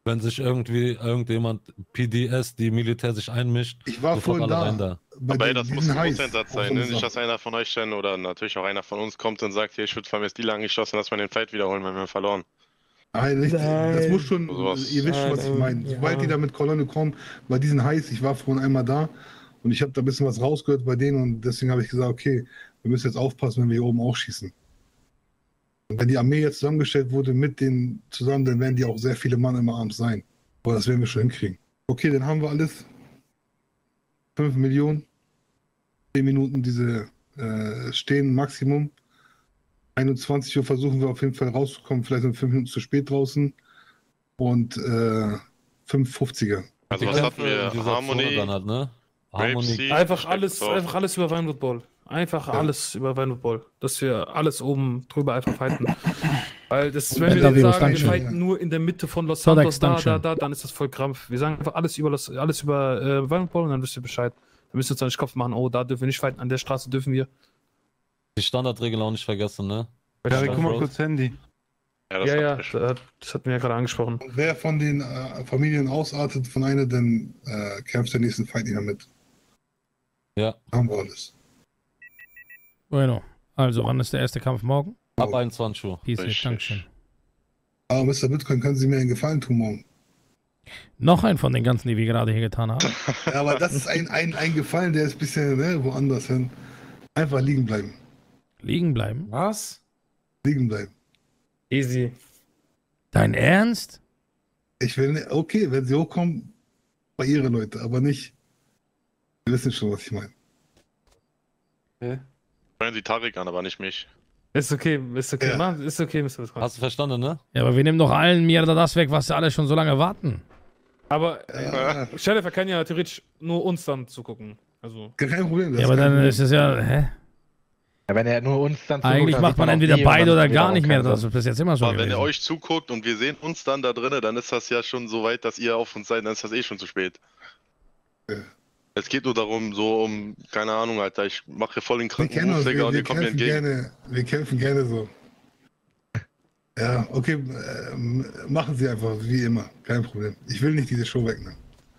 [SPEAKER 3] wenn sich irgendwie irgendjemand P D S, die Militär sich einmischt,
[SPEAKER 5] Ich war
[SPEAKER 3] sofort
[SPEAKER 5] vorhin
[SPEAKER 3] alle
[SPEAKER 5] da.
[SPEAKER 3] rein da.
[SPEAKER 5] Bei
[SPEAKER 6] Aber ey,
[SPEAKER 5] den-
[SPEAKER 6] das
[SPEAKER 5] die
[SPEAKER 6] muss
[SPEAKER 5] sind
[SPEAKER 6] ein
[SPEAKER 5] heiß.
[SPEAKER 6] Prozentsatz
[SPEAKER 5] Auf
[SPEAKER 6] sein,
[SPEAKER 5] so
[SPEAKER 6] ne?
[SPEAKER 5] eine
[SPEAKER 6] Nicht,
[SPEAKER 5] Sache.
[SPEAKER 6] dass einer von euch dann oder natürlich auch einer von uns kommt und sagt, hier, ich würde vermisst die lang geschossen, lass mal den Fight wiederholen, wenn wir verloren.
[SPEAKER 5] Nein, nicht, das
[SPEAKER 11] Nein.
[SPEAKER 5] muss schon,
[SPEAKER 6] Sowas.
[SPEAKER 5] ihr wisst schon, was ich
[SPEAKER 11] Nein,
[SPEAKER 5] meine.
[SPEAKER 11] ja.
[SPEAKER 5] Sobald die da mit Kolonne kommen, weil die sind heiß, ich war vorhin einmal da und ich habe da ein bisschen was rausgehört bei denen und deswegen habe ich gesagt, okay, wir müssen jetzt aufpassen, wenn wir hier oben auch schießen. Und wenn die Armee jetzt zusammengestellt wurde mit denen zusammen, dann werden die auch sehr viele Mann immer abends sein. Aber das werden wir schon hinkriegen. Okay, dann haben wir alles. fünf Millionen. zehn Minuten diese äh, stehen Maximum. einundzwanzig Uhr versuchen wir auf jeden Fall rauszukommen, vielleicht sind fünf Minuten zu spät draußen. Und äh, fünf fünfziger.
[SPEAKER 6] Also
[SPEAKER 3] Die
[SPEAKER 6] was
[SPEAKER 3] Kämpfe
[SPEAKER 6] hatten wir?
[SPEAKER 3] in dieser Zone
[SPEAKER 6] Harmony,
[SPEAKER 3] dann halt, ne?
[SPEAKER 6] Rape
[SPEAKER 3] Harmony.
[SPEAKER 6] Sea,
[SPEAKER 7] Einfach alles,
[SPEAKER 6] Spectre.
[SPEAKER 7] einfach alles über Vinewood Ball. Einfach
[SPEAKER 5] Ja.
[SPEAKER 7] alles über Vinewood Ball. Dass wir alles oben drüber einfach fighten. Weil das, wenn
[SPEAKER 2] Ja,
[SPEAKER 7] wir
[SPEAKER 2] da
[SPEAKER 7] dann
[SPEAKER 2] Virus,
[SPEAKER 7] sagen, wir
[SPEAKER 2] Dankeschön.
[SPEAKER 7] fighten nur in der Mitte von Los
[SPEAKER 2] Sodex,
[SPEAKER 7] Santos, da, da,
[SPEAKER 2] Dankeschön.
[SPEAKER 7] da, dann ist das voll Krampf. Wir sagen einfach alles über Los, alles über äh, Vinewood Ball und dann wisst ihr Bescheid. Wir müssen uns dann nicht Kopf machen, oh, da dürfen wir nicht fighten, an der Straße dürfen wir.
[SPEAKER 3] Die Standardregel auch nicht vergessen, ne?
[SPEAKER 4] Ja, guck mal kurz Handy.
[SPEAKER 6] Ja, das
[SPEAKER 7] Ja,
[SPEAKER 6] hat
[SPEAKER 7] ja,
[SPEAKER 6] mich-
[SPEAKER 7] das, das hatten wir ja gerade angesprochen.
[SPEAKER 5] Und wer von den äh, Familien ausartet von einer, dann äh, kämpft der nächsten Fight nicht mehr mit.
[SPEAKER 3] Ja.
[SPEAKER 5] Haben wir alles.
[SPEAKER 2] Bueno. Also, wann ist der erste Kampf morgen?
[SPEAKER 3] Ab einundzwanzig Uhr.
[SPEAKER 2] Peace,
[SPEAKER 6] Richtig.
[SPEAKER 2] Dankeschön.
[SPEAKER 5] Aber Mister Bitcoin, können Sie mir einen Gefallen tun morgen?
[SPEAKER 2] Noch ein von den ganzen, die wir gerade hier getan haben.
[SPEAKER 5] Ja, aber das ist ein, ein, ein Gefallen, der ist ein bisschen ne, woanders hin. Einfach liegen bleiben.
[SPEAKER 2] Liegen bleiben.
[SPEAKER 8] Was?
[SPEAKER 5] Liegen bleiben.
[SPEAKER 7] Easy.
[SPEAKER 2] Dein Ernst?
[SPEAKER 5] Ich will, ne- okay, wenn Sie hochkommen, bei Ihre Leute, aber nicht. Sie wissen schon, was ich meine.
[SPEAKER 6] Hören Sie Tarek an, aber nicht mich.
[SPEAKER 7] Ist okay, ist okay,
[SPEAKER 5] Ja.
[SPEAKER 7] Mann, ist okay, Mister Bitcoin.
[SPEAKER 3] Hast du verstanden, ne?
[SPEAKER 2] Ja, aber wir nehmen doch allen mir das weg, was sie alle schon so lange warten.
[SPEAKER 7] Aber
[SPEAKER 5] Ja,
[SPEAKER 7] Sheriff kann ja theoretisch nur uns dann zugucken. Also.
[SPEAKER 5] kein Problem. das
[SPEAKER 2] Ja, aber
[SPEAKER 5] ist kein
[SPEAKER 2] dann
[SPEAKER 5] Problem.
[SPEAKER 2] ist es ja, hä?
[SPEAKER 11] Ja, wenn er nur uns dann zuguckt,
[SPEAKER 2] Eigentlich
[SPEAKER 11] dann
[SPEAKER 2] macht
[SPEAKER 11] sieht
[SPEAKER 2] man
[SPEAKER 11] auch
[SPEAKER 2] entweder
[SPEAKER 11] die und
[SPEAKER 2] beide
[SPEAKER 11] dann
[SPEAKER 2] oder
[SPEAKER 11] sieht
[SPEAKER 2] gar
[SPEAKER 11] auch
[SPEAKER 2] nicht mehr.
[SPEAKER 11] keiner.
[SPEAKER 2] Das ist bis jetzt immer so
[SPEAKER 6] Aber wenn
[SPEAKER 2] gewesen.
[SPEAKER 6] ihr euch zuguckt und wir sehen uns dann da drinnen, dann ist das ja schon so weit, dass ihr auf uns seid, dann ist das eh schon zu spät.
[SPEAKER 5] Ja.
[SPEAKER 6] Es geht nur darum, so um, keine Ahnung, Alter, ich mache voll den
[SPEAKER 5] Wir
[SPEAKER 6] kranken
[SPEAKER 5] kennen
[SPEAKER 6] Move,
[SPEAKER 5] uns,
[SPEAKER 6] Digga,
[SPEAKER 5] wir,
[SPEAKER 6] und
[SPEAKER 5] wir
[SPEAKER 6] ihr kommt mir
[SPEAKER 5] kämpfen
[SPEAKER 6] entgegen.
[SPEAKER 5] gerne, wir kämpfen gerne so. Ja, okay, ähm, machen Sie einfach, wie immer, kein Problem. Ich will nicht diese Show wegnehmen.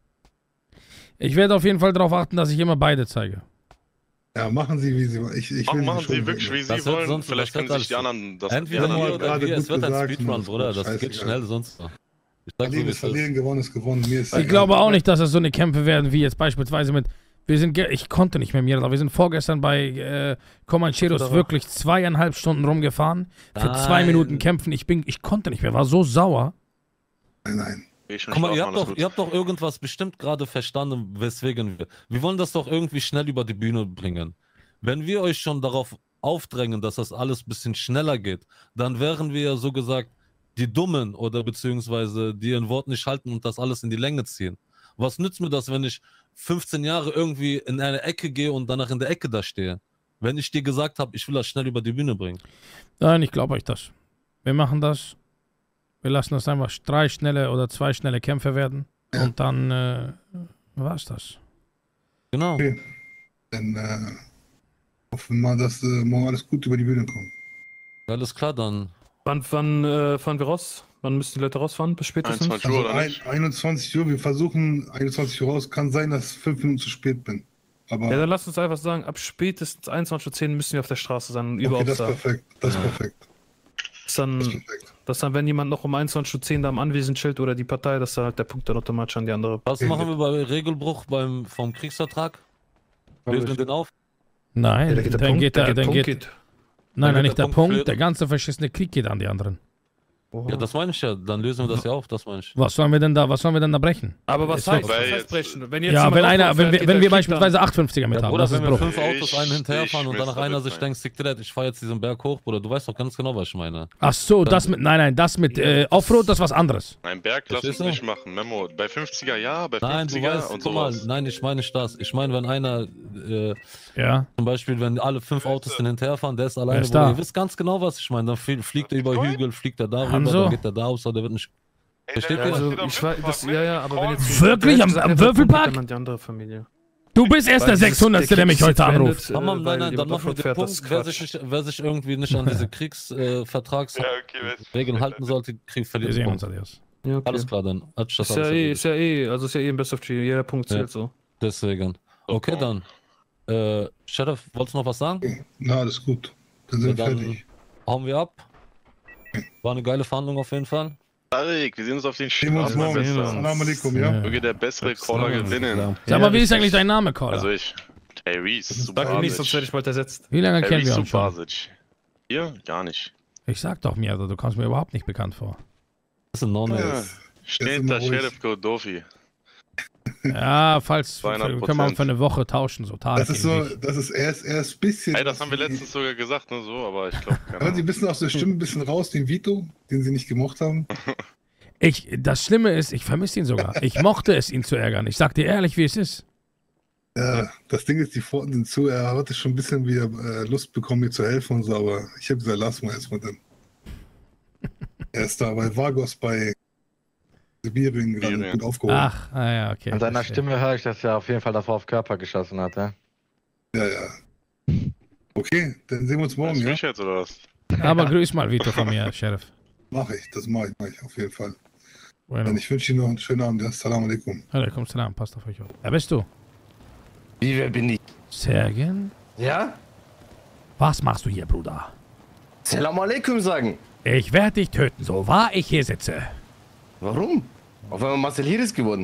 [SPEAKER 2] Ich werde auf jeden Fall darauf achten, dass ich immer beide zeige.
[SPEAKER 5] Ja, machen Sie, wie Sie wollen. Ich, ich
[SPEAKER 6] Machen,
[SPEAKER 5] will
[SPEAKER 6] machen
[SPEAKER 5] diese Show
[SPEAKER 6] Sie
[SPEAKER 5] nicht
[SPEAKER 6] wirklich, wie
[SPEAKER 5] wegnehmen.
[SPEAKER 6] Sie
[SPEAKER 3] Das wird
[SPEAKER 6] wollen.
[SPEAKER 3] sonst-
[SPEAKER 6] Vielleicht
[SPEAKER 3] das wird
[SPEAKER 6] können sich die
[SPEAKER 3] alles-
[SPEAKER 6] anderen das
[SPEAKER 3] Entweder
[SPEAKER 5] Ja,
[SPEAKER 3] wir
[SPEAKER 5] ja,
[SPEAKER 3] oder
[SPEAKER 5] gerade
[SPEAKER 3] wir, es
[SPEAKER 5] gut
[SPEAKER 3] wird ein
[SPEAKER 5] gesagt,
[SPEAKER 3] Speedrun,
[SPEAKER 5] Mann,
[SPEAKER 3] Bruder. Das
[SPEAKER 5] scheißegal.
[SPEAKER 3] geht schnell sonst. Ich sag so,
[SPEAKER 5] Verlieren
[SPEAKER 3] wie
[SPEAKER 5] ist
[SPEAKER 3] es ist.
[SPEAKER 5] verlieren, gewonnen ist gewonnen. Mir ist
[SPEAKER 2] Ich glaube auch nicht, dass es so eine Kämpfe werden, wie jetzt beispielsweise mit. Wir sind, ge- ich konnte nicht mehr mir, aber wir sind vorgestern bei äh, Comancheros
[SPEAKER 7] Oder?
[SPEAKER 2] wirklich zweieinhalb Stunden rumgefahren. Für zwei
[SPEAKER 3] Nein.
[SPEAKER 2] Minuten kämpfen. Ich bin, ich konnte nicht mehr, war so sauer.
[SPEAKER 5] Nein, nein.
[SPEAKER 6] Eh schon
[SPEAKER 3] Guck mal, ihr
[SPEAKER 6] schlafen,
[SPEAKER 3] habt,
[SPEAKER 6] alles
[SPEAKER 3] doch,
[SPEAKER 6] gut.
[SPEAKER 3] ihr habt doch irgendwas bestimmt gerade verstanden, weswegen wir. Wir wollen das doch irgendwie schnell über die Bühne bringen. Wenn wir euch schon darauf aufdrängen, dass das alles ein bisschen schneller geht, dann wären wir ja so gesagt die Dummen oder beziehungsweise die ihren Wort nicht halten und das alles in die Länge ziehen. Was nützt mir das, wenn ich fünfzehn Jahre irgendwie in eine Ecke gehe und danach in der Ecke da stehe? Wenn ich dir gesagt habe, ich will das schnell über die Bühne bringen.
[SPEAKER 2] Nein, ich glaube euch das. Wir machen das. Wir lassen das einfach drei schnelle oder zwei schnelle Kämpfe werden.
[SPEAKER 5] Ja.
[SPEAKER 2] Und dann äh, war's das.
[SPEAKER 3] Genau.
[SPEAKER 5] Okay. Dann äh, hoffen wir mal, dass äh, morgen alles gut über die Bühne kommt.
[SPEAKER 3] Alles klar, dann.
[SPEAKER 7] Wann, wann äh, fahren wir raus? Wann müssen die Leute rausfahren? Bis spätestens?
[SPEAKER 6] einundzwanzig Uhr
[SPEAKER 5] Also
[SPEAKER 6] oder
[SPEAKER 5] ein,
[SPEAKER 6] nicht?
[SPEAKER 5] einundzwanzig Uhr, wir versuchen einundzwanzig Uhr raus. Kann sein, dass ich fünf Minuten zu spät bin. Aber
[SPEAKER 7] Ja, dann lasst uns einfach sagen, ab spätestens einundzwanzig Uhr zehn müssen wir auf der Straße sein. Und
[SPEAKER 5] okay,
[SPEAKER 7] überhaupt
[SPEAKER 5] das ist
[SPEAKER 7] da.
[SPEAKER 5] perfekt. Das ist perfekt.
[SPEAKER 7] Dass
[SPEAKER 5] Das ist
[SPEAKER 7] dann,
[SPEAKER 5] perfekt.
[SPEAKER 7] dass dann, wenn jemand noch um einundzwanzig Uhr zehn da am Anwesend da oder die Partei, dass dann halt der Punkt dann automatisch an die andere.
[SPEAKER 3] Was machen wir bei Regelbruch beim, vom Kriegsvertrag? Lösen wir den auf?
[SPEAKER 2] Nein,
[SPEAKER 7] Ja, da geht der
[SPEAKER 2] dann
[SPEAKER 7] Punkt,
[SPEAKER 2] geht
[SPEAKER 7] der
[SPEAKER 2] der,
[SPEAKER 7] geht
[SPEAKER 2] dann
[SPEAKER 7] Punkt
[SPEAKER 2] geht,
[SPEAKER 7] geht.
[SPEAKER 2] nein,
[SPEAKER 3] dann
[SPEAKER 2] nein,
[SPEAKER 3] geht
[SPEAKER 2] nicht
[SPEAKER 3] der
[SPEAKER 2] der
[SPEAKER 3] Punkt
[SPEAKER 2] Punkt,
[SPEAKER 3] flöten.
[SPEAKER 2] der ganze verschissene Krieg geht an die anderen.
[SPEAKER 3] Ja, das meine ich ja. Dann lösen wir das ja auf, das meine ich.
[SPEAKER 2] Was sollen wir denn da, was sollen wir denn da brechen?
[SPEAKER 7] Aber was
[SPEAKER 2] Ist
[SPEAKER 7] heißt,
[SPEAKER 6] weil
[SPEAKER 7] was heißt
[SPEAKER 6] jetzt-
[SPEAKER 7] brechen? Wenn jetzt
[SPEAKER 2] Ja,
[SPEAKER 7] jemand
[SPEAKER 2] wenn einer,
[SPEAKER 7] aufhört,
[SPEAKER 2] wenn wir,
[SPEAKER 7] geht
[SPEAKER 2] wenn
[SPEAKER 7] der
[SPEAKER 2] wir
[SPEAKER 7] Krieg
[SPEAKER 2] beispielsweise achthundertfünfziger mit
[SPEAKER 3] Ja,
[SPEAKER 2] haben,
[SPEAKER 3] Bruder,
[SPEAKER 2] das ist
[SPEAKER 3] wenn wir
[SPEAKER 2] Bruch.
[SPEAKER 3] fünf Autos einen hinterherfahren und
[SPEAKER 6] Richtig,
[SPEAKER 3] danach einer sich
[SPEAKER 6] Mister
[SPEAKER 3] denkt, Stick Dread, ich fahr jetzt diesen Berg hoch, Bruder, du weißt doch ganz genau, was ich meine.
[SPEAKER 2] Ach so, das mit, nein, nein, das mit äh, Offroad, das ist was anderes.
[SPEAKER 6] Ein Berg lass uns
[SPEAKER 3] Verstehst du?
[SPEAKER 6] nicht machen, Memo. Bei fünfziger ja, bei
[SPEAKER 3] Nein, du
[SPEAKER 6] fünfziger
[SPEAKER 3] weißt,
[SPEAKER 6] und
[SPEAKER 3] guck mal,
[SPEAKER 6] sowas.
[SPEAKER 3] nein, ich meine nicht das. Ich meine, wenn einer, äh,
[SPEAKER 2] Ja.
[SPEAKER 3] zum Beispiel, wenn alle fünf Autos den hinterherfahren, der ist alleine,
[SPEAKER 2] ist
[SPEAKER 3] Bruder,
[SPEAKER 2] da?
[SPEAKER 3] ihr wisst ganz genau, was ich meine. Dann flie- fliegt er über Hügel, fliegt er darüber,
[SPEAKER 2] Hanso?
[SPEAKER 3] dann geht er da aus, der wird nicht... Versteht ihr?
[SPEAKER 7] Also, ich weiß, das, ja, ja, aber wenn jetzt.
[SPEAKER 2] Wirklich?
[SPEAKER 7] du hättest
[SPEAKER 2] Am-
[SPEAKER 7] gesagt,
[SPEAKER 2] am
[SPEAKER 7] der Punkt
[SPEAKER 2] Würfelpark?
[SPEAKER 7] geht dann an die andere Familie.
[SPEAKER 2] Du bist erst der
[SPEAKER 7] Weil dieses-
[SPEAKER 2] sechshundertste, der mich
[SPEAKER 7] Krieg ist
[SPEAKER 2] heute
[SPEAKER 7] jetzt
[SPEAKER 2] anruft.
[SPEAKER 7] beendet, äh,
[SPEAKER 3] Mama, nein,
[SPEAKER 7] weil
[SPEAKER 3] nein, dann
[SPEAKER 7] jemand
[SPEAKER 3] machen wir
[SPEAKER 7] Offroad
[SPEAKER 3] den
[SPEAKER 7] fährt, das
[SPEAKER 3] Punkt,
[SPEAKER 7] ist
[SPEAKER 3] wer
[SPEAKER 7] Quatsch.
[SPEAKER 3] sich, nicht, wer sich irgendwie nicht an diese Kriegsvertragsregeln äh, Vertragsregeln halten sollte, kriegt
[SPEAKER 2] Wir
[SPEAKER 3] verliert
[SPEAKER 2] sehen
[SPEAKER 3] den
[SPEAKER 2] uns,
[SPEAKER 3] Punkt.
[SPEAKER 2] adios.
[SPEAKER 7] Ja, okay.
[SPEAKER 3] Alles klar, dann. Hat das
[SPEAKER 7] Ist ja,
[SPEAKER 3] alles
[SPEAKER 7] eh,
[SPEAKER 3] erledigt.
[SPEAKER 7] ist ja eh, also ist ja eh ein Best of Three, jeder Punkt zählt
[SPEAKER 3] Ja.
[SPEAKER 7] so.
[SPEAKER 3] Deswegen. Okay, dann. Äh, Sheriff, wolltest du noch was sagen?
[SPEAKER 5] Na, alles gut. Dann
[SPEAKER 3] Ja,
[SPEAKER 5] sind wir
[SPEAKER 3] dann
[SPEAKER 5] fertig.
[SPEAKER 3] hauen wir ab. War eine geile Verhandlung auf jeden Fall.
[SPEAKER 6] Tarek, wir sehen uns auf den
[SPEAKER 5] Sehen wir uns
[SPEAKER 6] Straßen.
[SPEAKER 5] morgen.
[SPEAKER 6] mein Bester.
[SPEAKER 5] Salam alaikum, ja?
[SPEAKER 6] Möge der bessere Caller gewinnen.
[SPEAKER 2] Sag mal, wie ist eigentlich dein Name, Caller?
[SPEAKER 6] Also ich. Tyrese
[SPEAKER 7] Sag mir nicht, sonst werde ich bald ersetzt.
[SPEAKER 2] Wie lange kennen wir uns schon?
[SPEAKER 6] Subasic. Hier? Gar nicht.
[SPEAKER 2] Ich sag doch mir, du kommst mir überhaupt nicht bekannt vor.
[SPEAKER 3] Das ist ein Non.
[SPEAKER 6] Ja. Steht da Sheriff Godoffi.
[SPEAKER 2] Ja, falls
[SPEAKER 6] zweihundert
[SPEAKER 2] können wir für eine Woche tauschen, so Tage.
[SPEAKER 5] Das ist so, das ist erst, erst ein bisschen.
[SPEAKER 6] Ey, das haben wir letztens sogar gesagt, ne, so, aber ich glaube,
[SPEAKER 5] Hören Sie ein bisschen aus der Stimme ein bisschen raus, den Vito, den Sie nicht gemocht haben.
[SPEAKER 2] Ich, das Schlimme ist, ich vermisse ihn sogar. Ich mochte es, ihn zu ärgern. Ich sag dir ehrlich, wie es ist.
[SPEAKER 5] Ja, das Ding ist, die Pforten sind zu. Er hatte schon ein bisschen wieder äh, Lust bekommen, mir zu helfen und so, aber ich habe gesagt, lass mal erstmal dann. Er ist da bei Vagos bei Sibirien gerade gut aufgehoben.
[SPEAKER 2] Ach, ah ja, okay.
[SPEAKER 11] An seiner
[SPEAKER 2] verstehe.
[SPEAKER 11] Stimme höre ich, dass er auf jeden Fall davor auf Körper geschossen hat, ja?
[SPEAKER 5] Ja, ja. Okay, dann sehen wir uns morgen, ja?
[SPEAKER 6] Jetzt, oder was?
[SPEAKER 2] Aber grüß mal Vito von mir, Sheriff.
[SPEAKER 5] Mach ich, das mache ich, mach ich auf jeden Fall.
[SPEAKER 2] Bueno.
[SPEAKER 5] Dann ich wünsche Ihnen noch einen schönen Abend. Ja. Salam alaikum.
[SPEAKER 2] Hallo, kommst du da? Passt auf euch auf. Wer bist du?
[SPEAKER 10] Wie, wer bin ich?
[SPEAKER 2] Sergen?
[SPEAKER 10] Ja?
[SPEAKER 2] Was machst du hier, Bruder?
[SPEAKER 10] Salam alaikum sagen.
[SPEAKER 2] Ich werde dich töten, so wahr ich hier sitze.
[SPEAKER 10] Warum? Auf einmal Marcel Hiris geworden.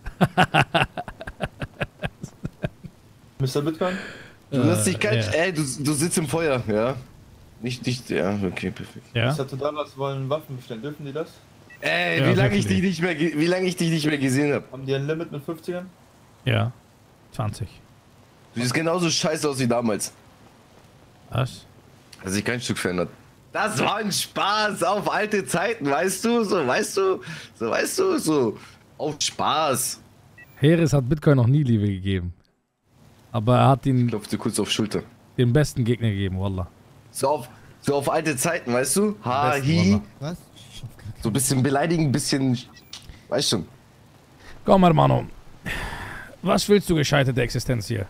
[SPEAKER 12] Mister Bitcoin?
[SPEAKER 10] Du lässt dich kalt,
[SPEAKER 2] ja.
[SPEAKER 10] ey, du, du sitzt im Feuer, ja? Nicht, nicht, ja, okay, perfekt.
[SPEAKER 2] Ja?
[SPEAKER 12] Mister Todalas wollen Waffen bestellen, dürfen die das?
[SPEAKER 10] Ey,
[SPEAKER 2] Ja,
[SPEAKER 10] wie lange ich
[SPEAKER 2] wirklich.
[SPEAKER 10] dich nicht mehr, ge- wie lange ich dich nicht mehr gesehen habe.
[SPEAKER 12] Haben die ein Limit mit fünfzigern?
[SPEAKER 2] Ja. zwanzig.
[SPEAKER 10] Du siehst genauso scheiße aus wie damals.
[SPEAKER 2] Was?
[SPEAKER 10] Hat sich kein Stück verändert. Das war ein Spaß auf alte Zeiten, weißt du? So, weißt du? So, weißt du? So, auf Spaß.
[SPEAKER 2] Heres hat Bitcoin noch nie Liebe gegeben. Aber er hat ihn
[SPEAKER 10] Klopfte kurz auf Schulter.
[SPEAKER 2] den besten Gegner gegeben, Wallah.
[SPEAKER 10] So auf, so auf alte Zeiten, weißt du? Ha,
[SPEAKER 2] besten,
[SPEAKER 10] hi.
[SPEAKER 2] Wallah.
[SPEAKER 13] Was?
[SPEAKER 10] So ein bisschen beleidigen, ein bisschen. Weißt schon.
[SPEAKER 2] Komm, Hermano. Was willst du gescheiterte Existenz hier?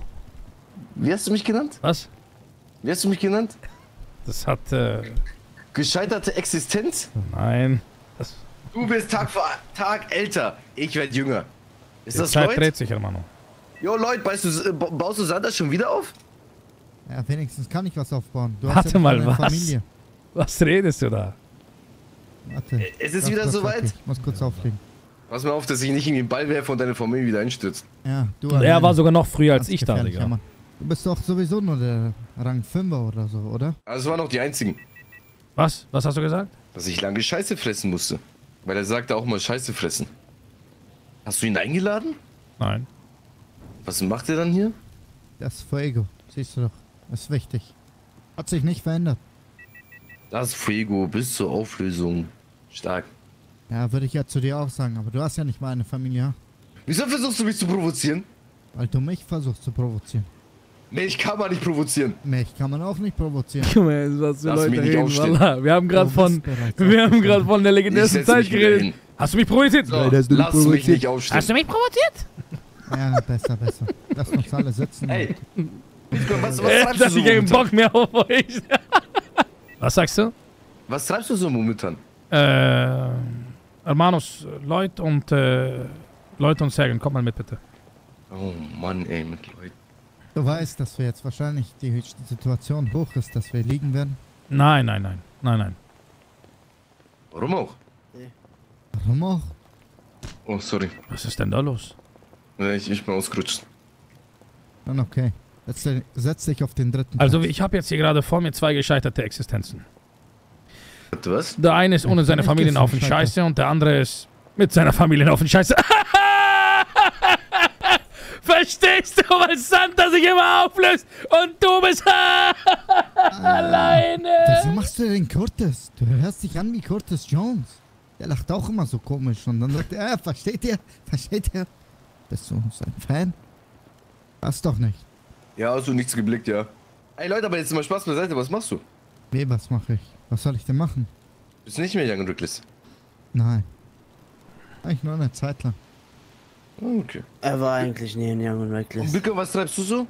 [SPEAKER 10] Wie hast du mich genannt?
[SPEAKER 2] Was?
[SPEAKER 10] Wie hast du mich genannt?
[SPEAKER 2] Das hat, äh...
[SPEAKER 10] Gescheiterte Existenz?
[SPEAKER 2] Nein. Das,
[SPEAKER 10] Du bist Tag für Tag älter. Ich werde jünger. Ist
[SPEAKER 2] die
[SPEAKER 10] das
[SPEAKER 2] Zeit
[SPEAKER 10] Leute?
[SPEAKER 2] dreht sich, Hermano.
[SPEAKER 10] Jo, Leute, weißt du, ba- baust du Sanders schon wieder auf?
[SPEAKER 13] Ja, wenigstens kann ich was aufbauen. Du hast
[SPEAKER 2] Warte
[SPEAKER 13] ja
[SPEAKER 2] mal,
[SPEAKER 13] eine
[SPEAKER 2] was?
[SPEAKER 13] Familie.
[SPEAKER 2] Was redest du da?
[SPEAKER 13] Warte.
[SPEAKER 10] Es ist
[SPEAKER 13] Lass
[SPEAKER 10] wieder
[SPEAKER 13] kurz
[SPEAKER 10] soweit.
[SPEAKER 13] auflegen. Ich muss kurz auflegen.
[SPEAKER 10] Pass mal auf, dass ich nicht in den Ball werfe und deine Familie wieder einstürzt.
[SPEAKER 13] Ja, du
[SPEAKER 2] Und er
[SPEAKER 13] alleine.
[SPEAKER 2] war sogar noch früher als
[SPEAKER 13] Ganz
[SPEAKER 2] ich da,
[SPEAKER 13] gefährlicher
[SPEAKER 2] Digga.
[SPEAKER 13] Mann. Du bist doch sowieso nur der Rang fünfer oder so, oder?
[SPEAKER 10] Also es waren noch die einzigen,
[SPEAKER 2] Was? Was hast du gesagt?
[SPEAKER 10] dass ich lange Scheiße fressen musste. Weil er sagte auch mal Scheiße fressen. Hast du ihn eingeladen?
[SPEAKER 2] Nein.
[SPEAKER 10] Was macht er dann hier?
[SPEAKER 13] Das Fuego, siehst du doch. Das ist wichtig. Hat sich nicht verändert.
[SPEAKER 10] Das Fuego bis zur Auflösung. Stark.
[SPEAKER 13] Ja, würde ich ja zu dir auch sagen, aber du hast ja nicht mal eine Familie,
[SPEAKER 10] Wieso versuchst du mich zu provozieren?
[SPEAKER 13] weil du mich versuchst zu provozieren.
[SPEAKER 10] Mich kann man nicht provozieren.
[SPEAKER 13] Mich kann man auch nicht provozieren.
[SPEAKER 2] Guck mal, was für
[SPEAKER 10] Lass
[SPEAKER 2] Leute
[SPEAKER 10] mich nicht
[SPEAKER 2] reden,
[SPEAKER 10] aufstehen.
[SPEAKER 2] Wallah. Wir haben gerade
[SPEAKER 13] Du
[SPEAKER 2] von...
[SPEAKER 13] bist bereits
[SPEAKER 2] Wir haben
[SPEAKER 13] aufgestanden.
[SPEAKER 2] gerade von der
[SPEAKER 10] Ich
[SPEAKER 2] legendärsten
[SPEAKER 10] setz
[SPEAKER 2] Zeit
[SPEAKER 10] mich wieder
[SPEAKER 2] geredet.
[SPEAKER 10] hin.
[SPEAKER 2] Hast du mich provoziert?
[SPEAKER 10] So,
[SPEAKER 13] Nein, das hast du
[SPEAKER 10] lass mich
[SPEAKER 13] provoziert.
[SPEAKER 10] nicht aufstehen.
[SPEAKER 2] Hast du mich provoziert?
[SPEAKER 13] Ja, besser, besser. Lass uns alle sitzen.
[SPEAKER 10] Ey, was, was
[SPEAKER 2] Äh,
[SPEAKER 10] treibst
[SPEAKER 2] dass
[SPEAKER 10] du
[SPEAKER 2] ich
[SPEAKER 10] so
[SPEAKER 2] keinen
[SPEAKER 10] momentan?
[SPEAKER 2] Bock mehr auf euch. Was sagst du?
[SPEAKER 10] Was treibst du so momentan?
[SPEAKER 2] Äh, Hermanos, Leute und, äh, Leute und Sergen, kommt mal mit, bitte.
[SPEAKER 10] Oh Mann, ey, mit Leuten.
[SPEAKER 13] Du weißt, dass wir jetzt wahrscheinlich die höchste Situation hoch ist, dass wir liegen werden.
[SPEAKER 2] Nein, nein, nein, nein, nein.
[SPEAKER 10] Warum auch?
[SPEAKER 13] Warum auch?
[SPEAKER 10] Oh, sorry.
[SPEAKER 2] Was ist denn da los?
[SPEAKER 10] Ja, Ich, ich bin ausgerutscht.
[SPEAKER 13] Dann okay. Setz, dich- setz dich auf den dritten
[SPEAKER 2] Also
[SPEAKER 13] Platz.
[SPEAKER 2] ich habe jetzt hier gerade vor mir zwei gescheiterte Existenzen.
[SPEAKER 10] Warte, was?
[SPEAKER 2] Der eine ist ohne seine
[SPEAKER 13] Vielleicht
[SPEAKER 2] Familie
[SPEAKER 13] gibt's
[SPEAKER 2] auf den
[SPEAKER 13] einen Scheiter.
[SPEAKER 2] Scheiße und der andere ist mit seiner Familie auf den Scheiße. Verstehst du, weil Santa sich immer auflöst und du bist alleine?
[SPEAKER 13] Wieso machst du den Curtis? Du hörst dich an wie Curtis Jones. Der lacht auch immer so komisch und dann sagt er, äh, versteht ihr? Versteht ihr? Bist du sein Fan? Das doch nicht.
[SPEAKER 10] Ja, hast du nichts geblickt, ja. Ey Leute, aber jetzt mal Spaß beiseite, was machst du?
[SPEAKER 13] Nee, was mache ich? Was soll ich denn machen?
[SPEAKER 10] Bist nicht mehr Young and Reckless.
[SPEAKER 13] Nein. Eigentlich nur eine Zeit lang.
[SPEAKER 10] Oh, okay.
[SPEAKER 14] Er war eigentlich nie ein Young and Reckless.
[SPEAKER 10] Und Bicke, was treibst du so?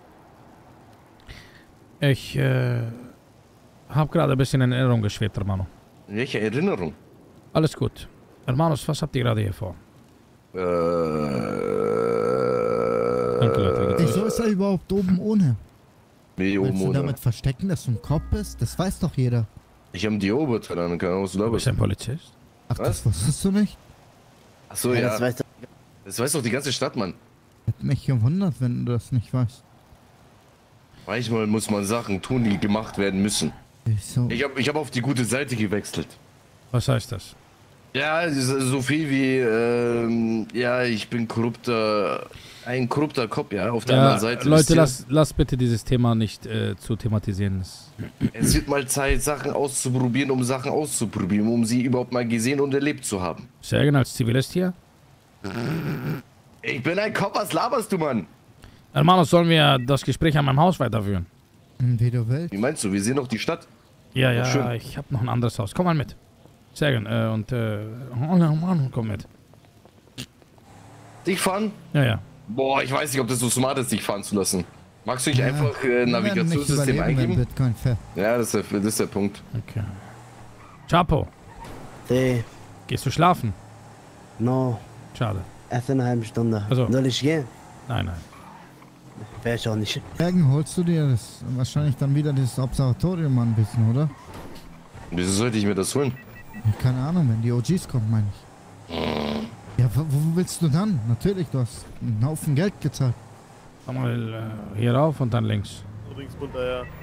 [SPEAKER 2] Ich äh, habe gerade ein bisschen in Erinnerung geschwebt, Hermano.
[SPEAKER 10] Welche Erinnerung?
[SPEAKER 2] Alles gut. Hermanos, was habt ihr gerade hier vor?
[SPEAKER 10] Äh.
[SPEAKER 2] Danke, Leute.
[SPEAKER 13] Wieso ist er überhaupt oben ohne?
[SPEAKER 10] Wie oben
[SPEAKER 13] Willst du
[SPEAKER 10] ohne?
[SPEAKER 13] damit verstecken, dass du ein Cop bist? Das weiß doch jeder.
[SPEAKER 10] Ich habe die Oberteil an, keine Ahnung, was du
[SPEAKER 2] Du
[SPEAKER 10] da
[SPEAKER 2] bist
[SPEAKER 10] bist.
[SPEAKER 2] ein Polizist?
[SPEAKER 13] Ach, das wusstest du nicht?
[SPEAKER 10] Achso,
[SPEAKER 14] Ja,
[SPEAKER 10] ja.
[SPEAKER 14] das weiß doch-
[SPEAKER 10] Das weiß doch die ganze Stadt, Mann.
[SPEAKER 13] Hätte mich gewundert, wenn du das nicht weißt.
[SPEAKER 10] Manchmal muss man Sachen tun, die gemacht werden müssen.
[SPEAKER 13] Wieso?
[SPEAKER 10] Ich habe ich hab auf die gute Seite gewechselt.
[SPEAKER 2] Was heißt das?
[SPEAKER 10] Ja, es ist so viel wie, ähm, ja, ich bin korrupter, ein korrupter Cop, ja, auf der
[SPEAKER 2] Ja,
[SPEAKER 10] anderen Seite. wisst
[SPEAKER 2] Leute,
[SPEAKER 10] ihr,
[SPEAKER 2] lass, lass bitte dieses Thema nicht äh, zu thematisieren. Das
[SPEAKER 10] Es wird mal Zeit, Sachen auszuprobieren, um Sachen auszuprobieren, um sie überhaupt mal gesehen und erlebt zu haben.
[SPEAKER 2] Sergen als Zivilist hier?
[SPEAKER 10] Ich bin ein Cop, was laberst du, Mann?
[SPEAKER 2] Hermanos, sollen wir das Gespräch an meinem Haus weiterführen?
[SPEAKER 13] Wie du willst.
[SPEAKER 10] Wie meinst du, wir sehen doch die Stadt?
[SPEAKER 2] Ja,
[SPEAKER 10] Doch
[SPEAKER 2] ja,
[SPEAKER 10] schön.
[SPEAKER 2] ich habe noch ein anderes Haus. Komm mal mit. Sergen, äh, und, äh, komm mit.
[SPEAKER 10] Dich fahren?
[SPEAKER 2] Ja, ja.
[SPEAKER 10] Boah, ich weiß nicht, ob das so smart ist, dich fahren zu lassen. Magst du nicht
[SPEAKER 13] Ja,
[SPEAKER 10] einfach äh,
[SPEAKER 13] wir werden nicht
[SPEAKER 10] Navigationssystem
[SPEAKER 13] überleben, wenn
[SPEAKER 10] eingeben?
[SPEAKER 13] Bitcoin fährt.
[SPEAKER 10] Ja, das ist, der, das ist der Punkt.
[SPEAKER 2] Okay. Chapo,
[SPEAKER 14] Nee,
[SPEAKER 2] gehst du schlafen?
[SPEAKER 14] no.
[SPEAKER 2] Schade.
[SPEAKER 14] Erst in einer halben Stunde.
[SPEAKER 2] Also.
[SPEAKER 14] Soll ich gehen?
[SPEAKER 2] Nein, nein.
[SPEAKER 14] Wär ich auch nicht.
[SPEAKER 13] Bergen, holst du dir das wahrscheinlich dann wieder das Observatorium an ein bisschen, oder?
[SPEAKER 10] Wieso sollte ich mir das holen?
[SPEAKER 13] Ja, keine Ahnung, wenn die O Gs kommen, meine ich. Ja, wo, wo willst du dann? Natürlich, du hast einen Haufen Geld gezahlt.
[SPEAKER 2] Komm mal äh, hier rauf und dann links.
[SPEAKER 15] Links runter, ja.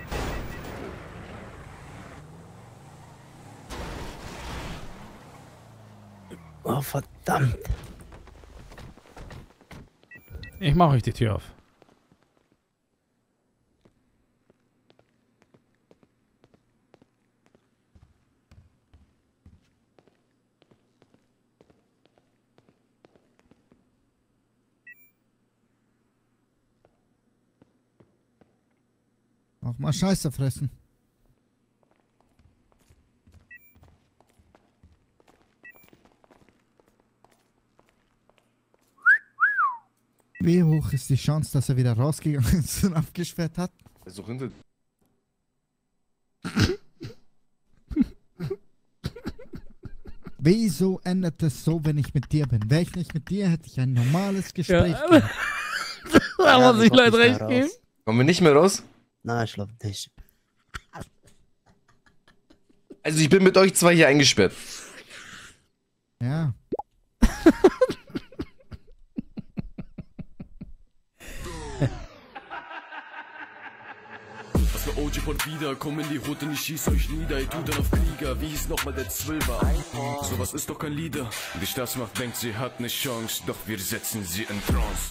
[SPEAKER 14] Oh, verdammt.
[SPEAKER 2] Ich mache euch die Tür auf.
[SPEAKER 13] Auch mal Scheiße fressen. Wie hoch ist die Chance, dass er wieder rausgegangen ist und abgesperrt hat?
[SPEAKER 10] Also hinter.
[SPEAKER 13] Wieso ändert es so, wenn ich mit dir bin? Wäre ich nicht mit dir, hätte ich ein normales Gespräch.
[SPEAKER 2] Ja.
[SPEAKER 13] gehabt.
[SPEAKER 2] Da muss
[SPEAKER 14] Ja,
[SPEAKER 2] ich
[SPEAKER 14] komm
[SPEAKER 2] leider
[SPEAKER 14] nicht
[SPEAKER 2] recht
[SPEAKER 14] mehr
[SPEAKER 2] geben.
[SPEAKER 14] raus.
[SPEAKER 10] Kommen wir nicht mehr raus?
[SPEAKER 14] Nein, ich glaube nicht.
[SPEAKER 10] Also ich bin mit euch zwei hier eingesperrt.
[SPEAKER 13] Ja.
[SPEAKER 16] Was für O G von wieder, komm in die Route und ich schieß euch nieder, ihr tut dann auf Krieger, wie hieß nochmal der Zwölfer? Sowas ist doch kein Leader. Die Staatsmacht denkt, sie hat ne Chance, doch wir setzen sie in Trance.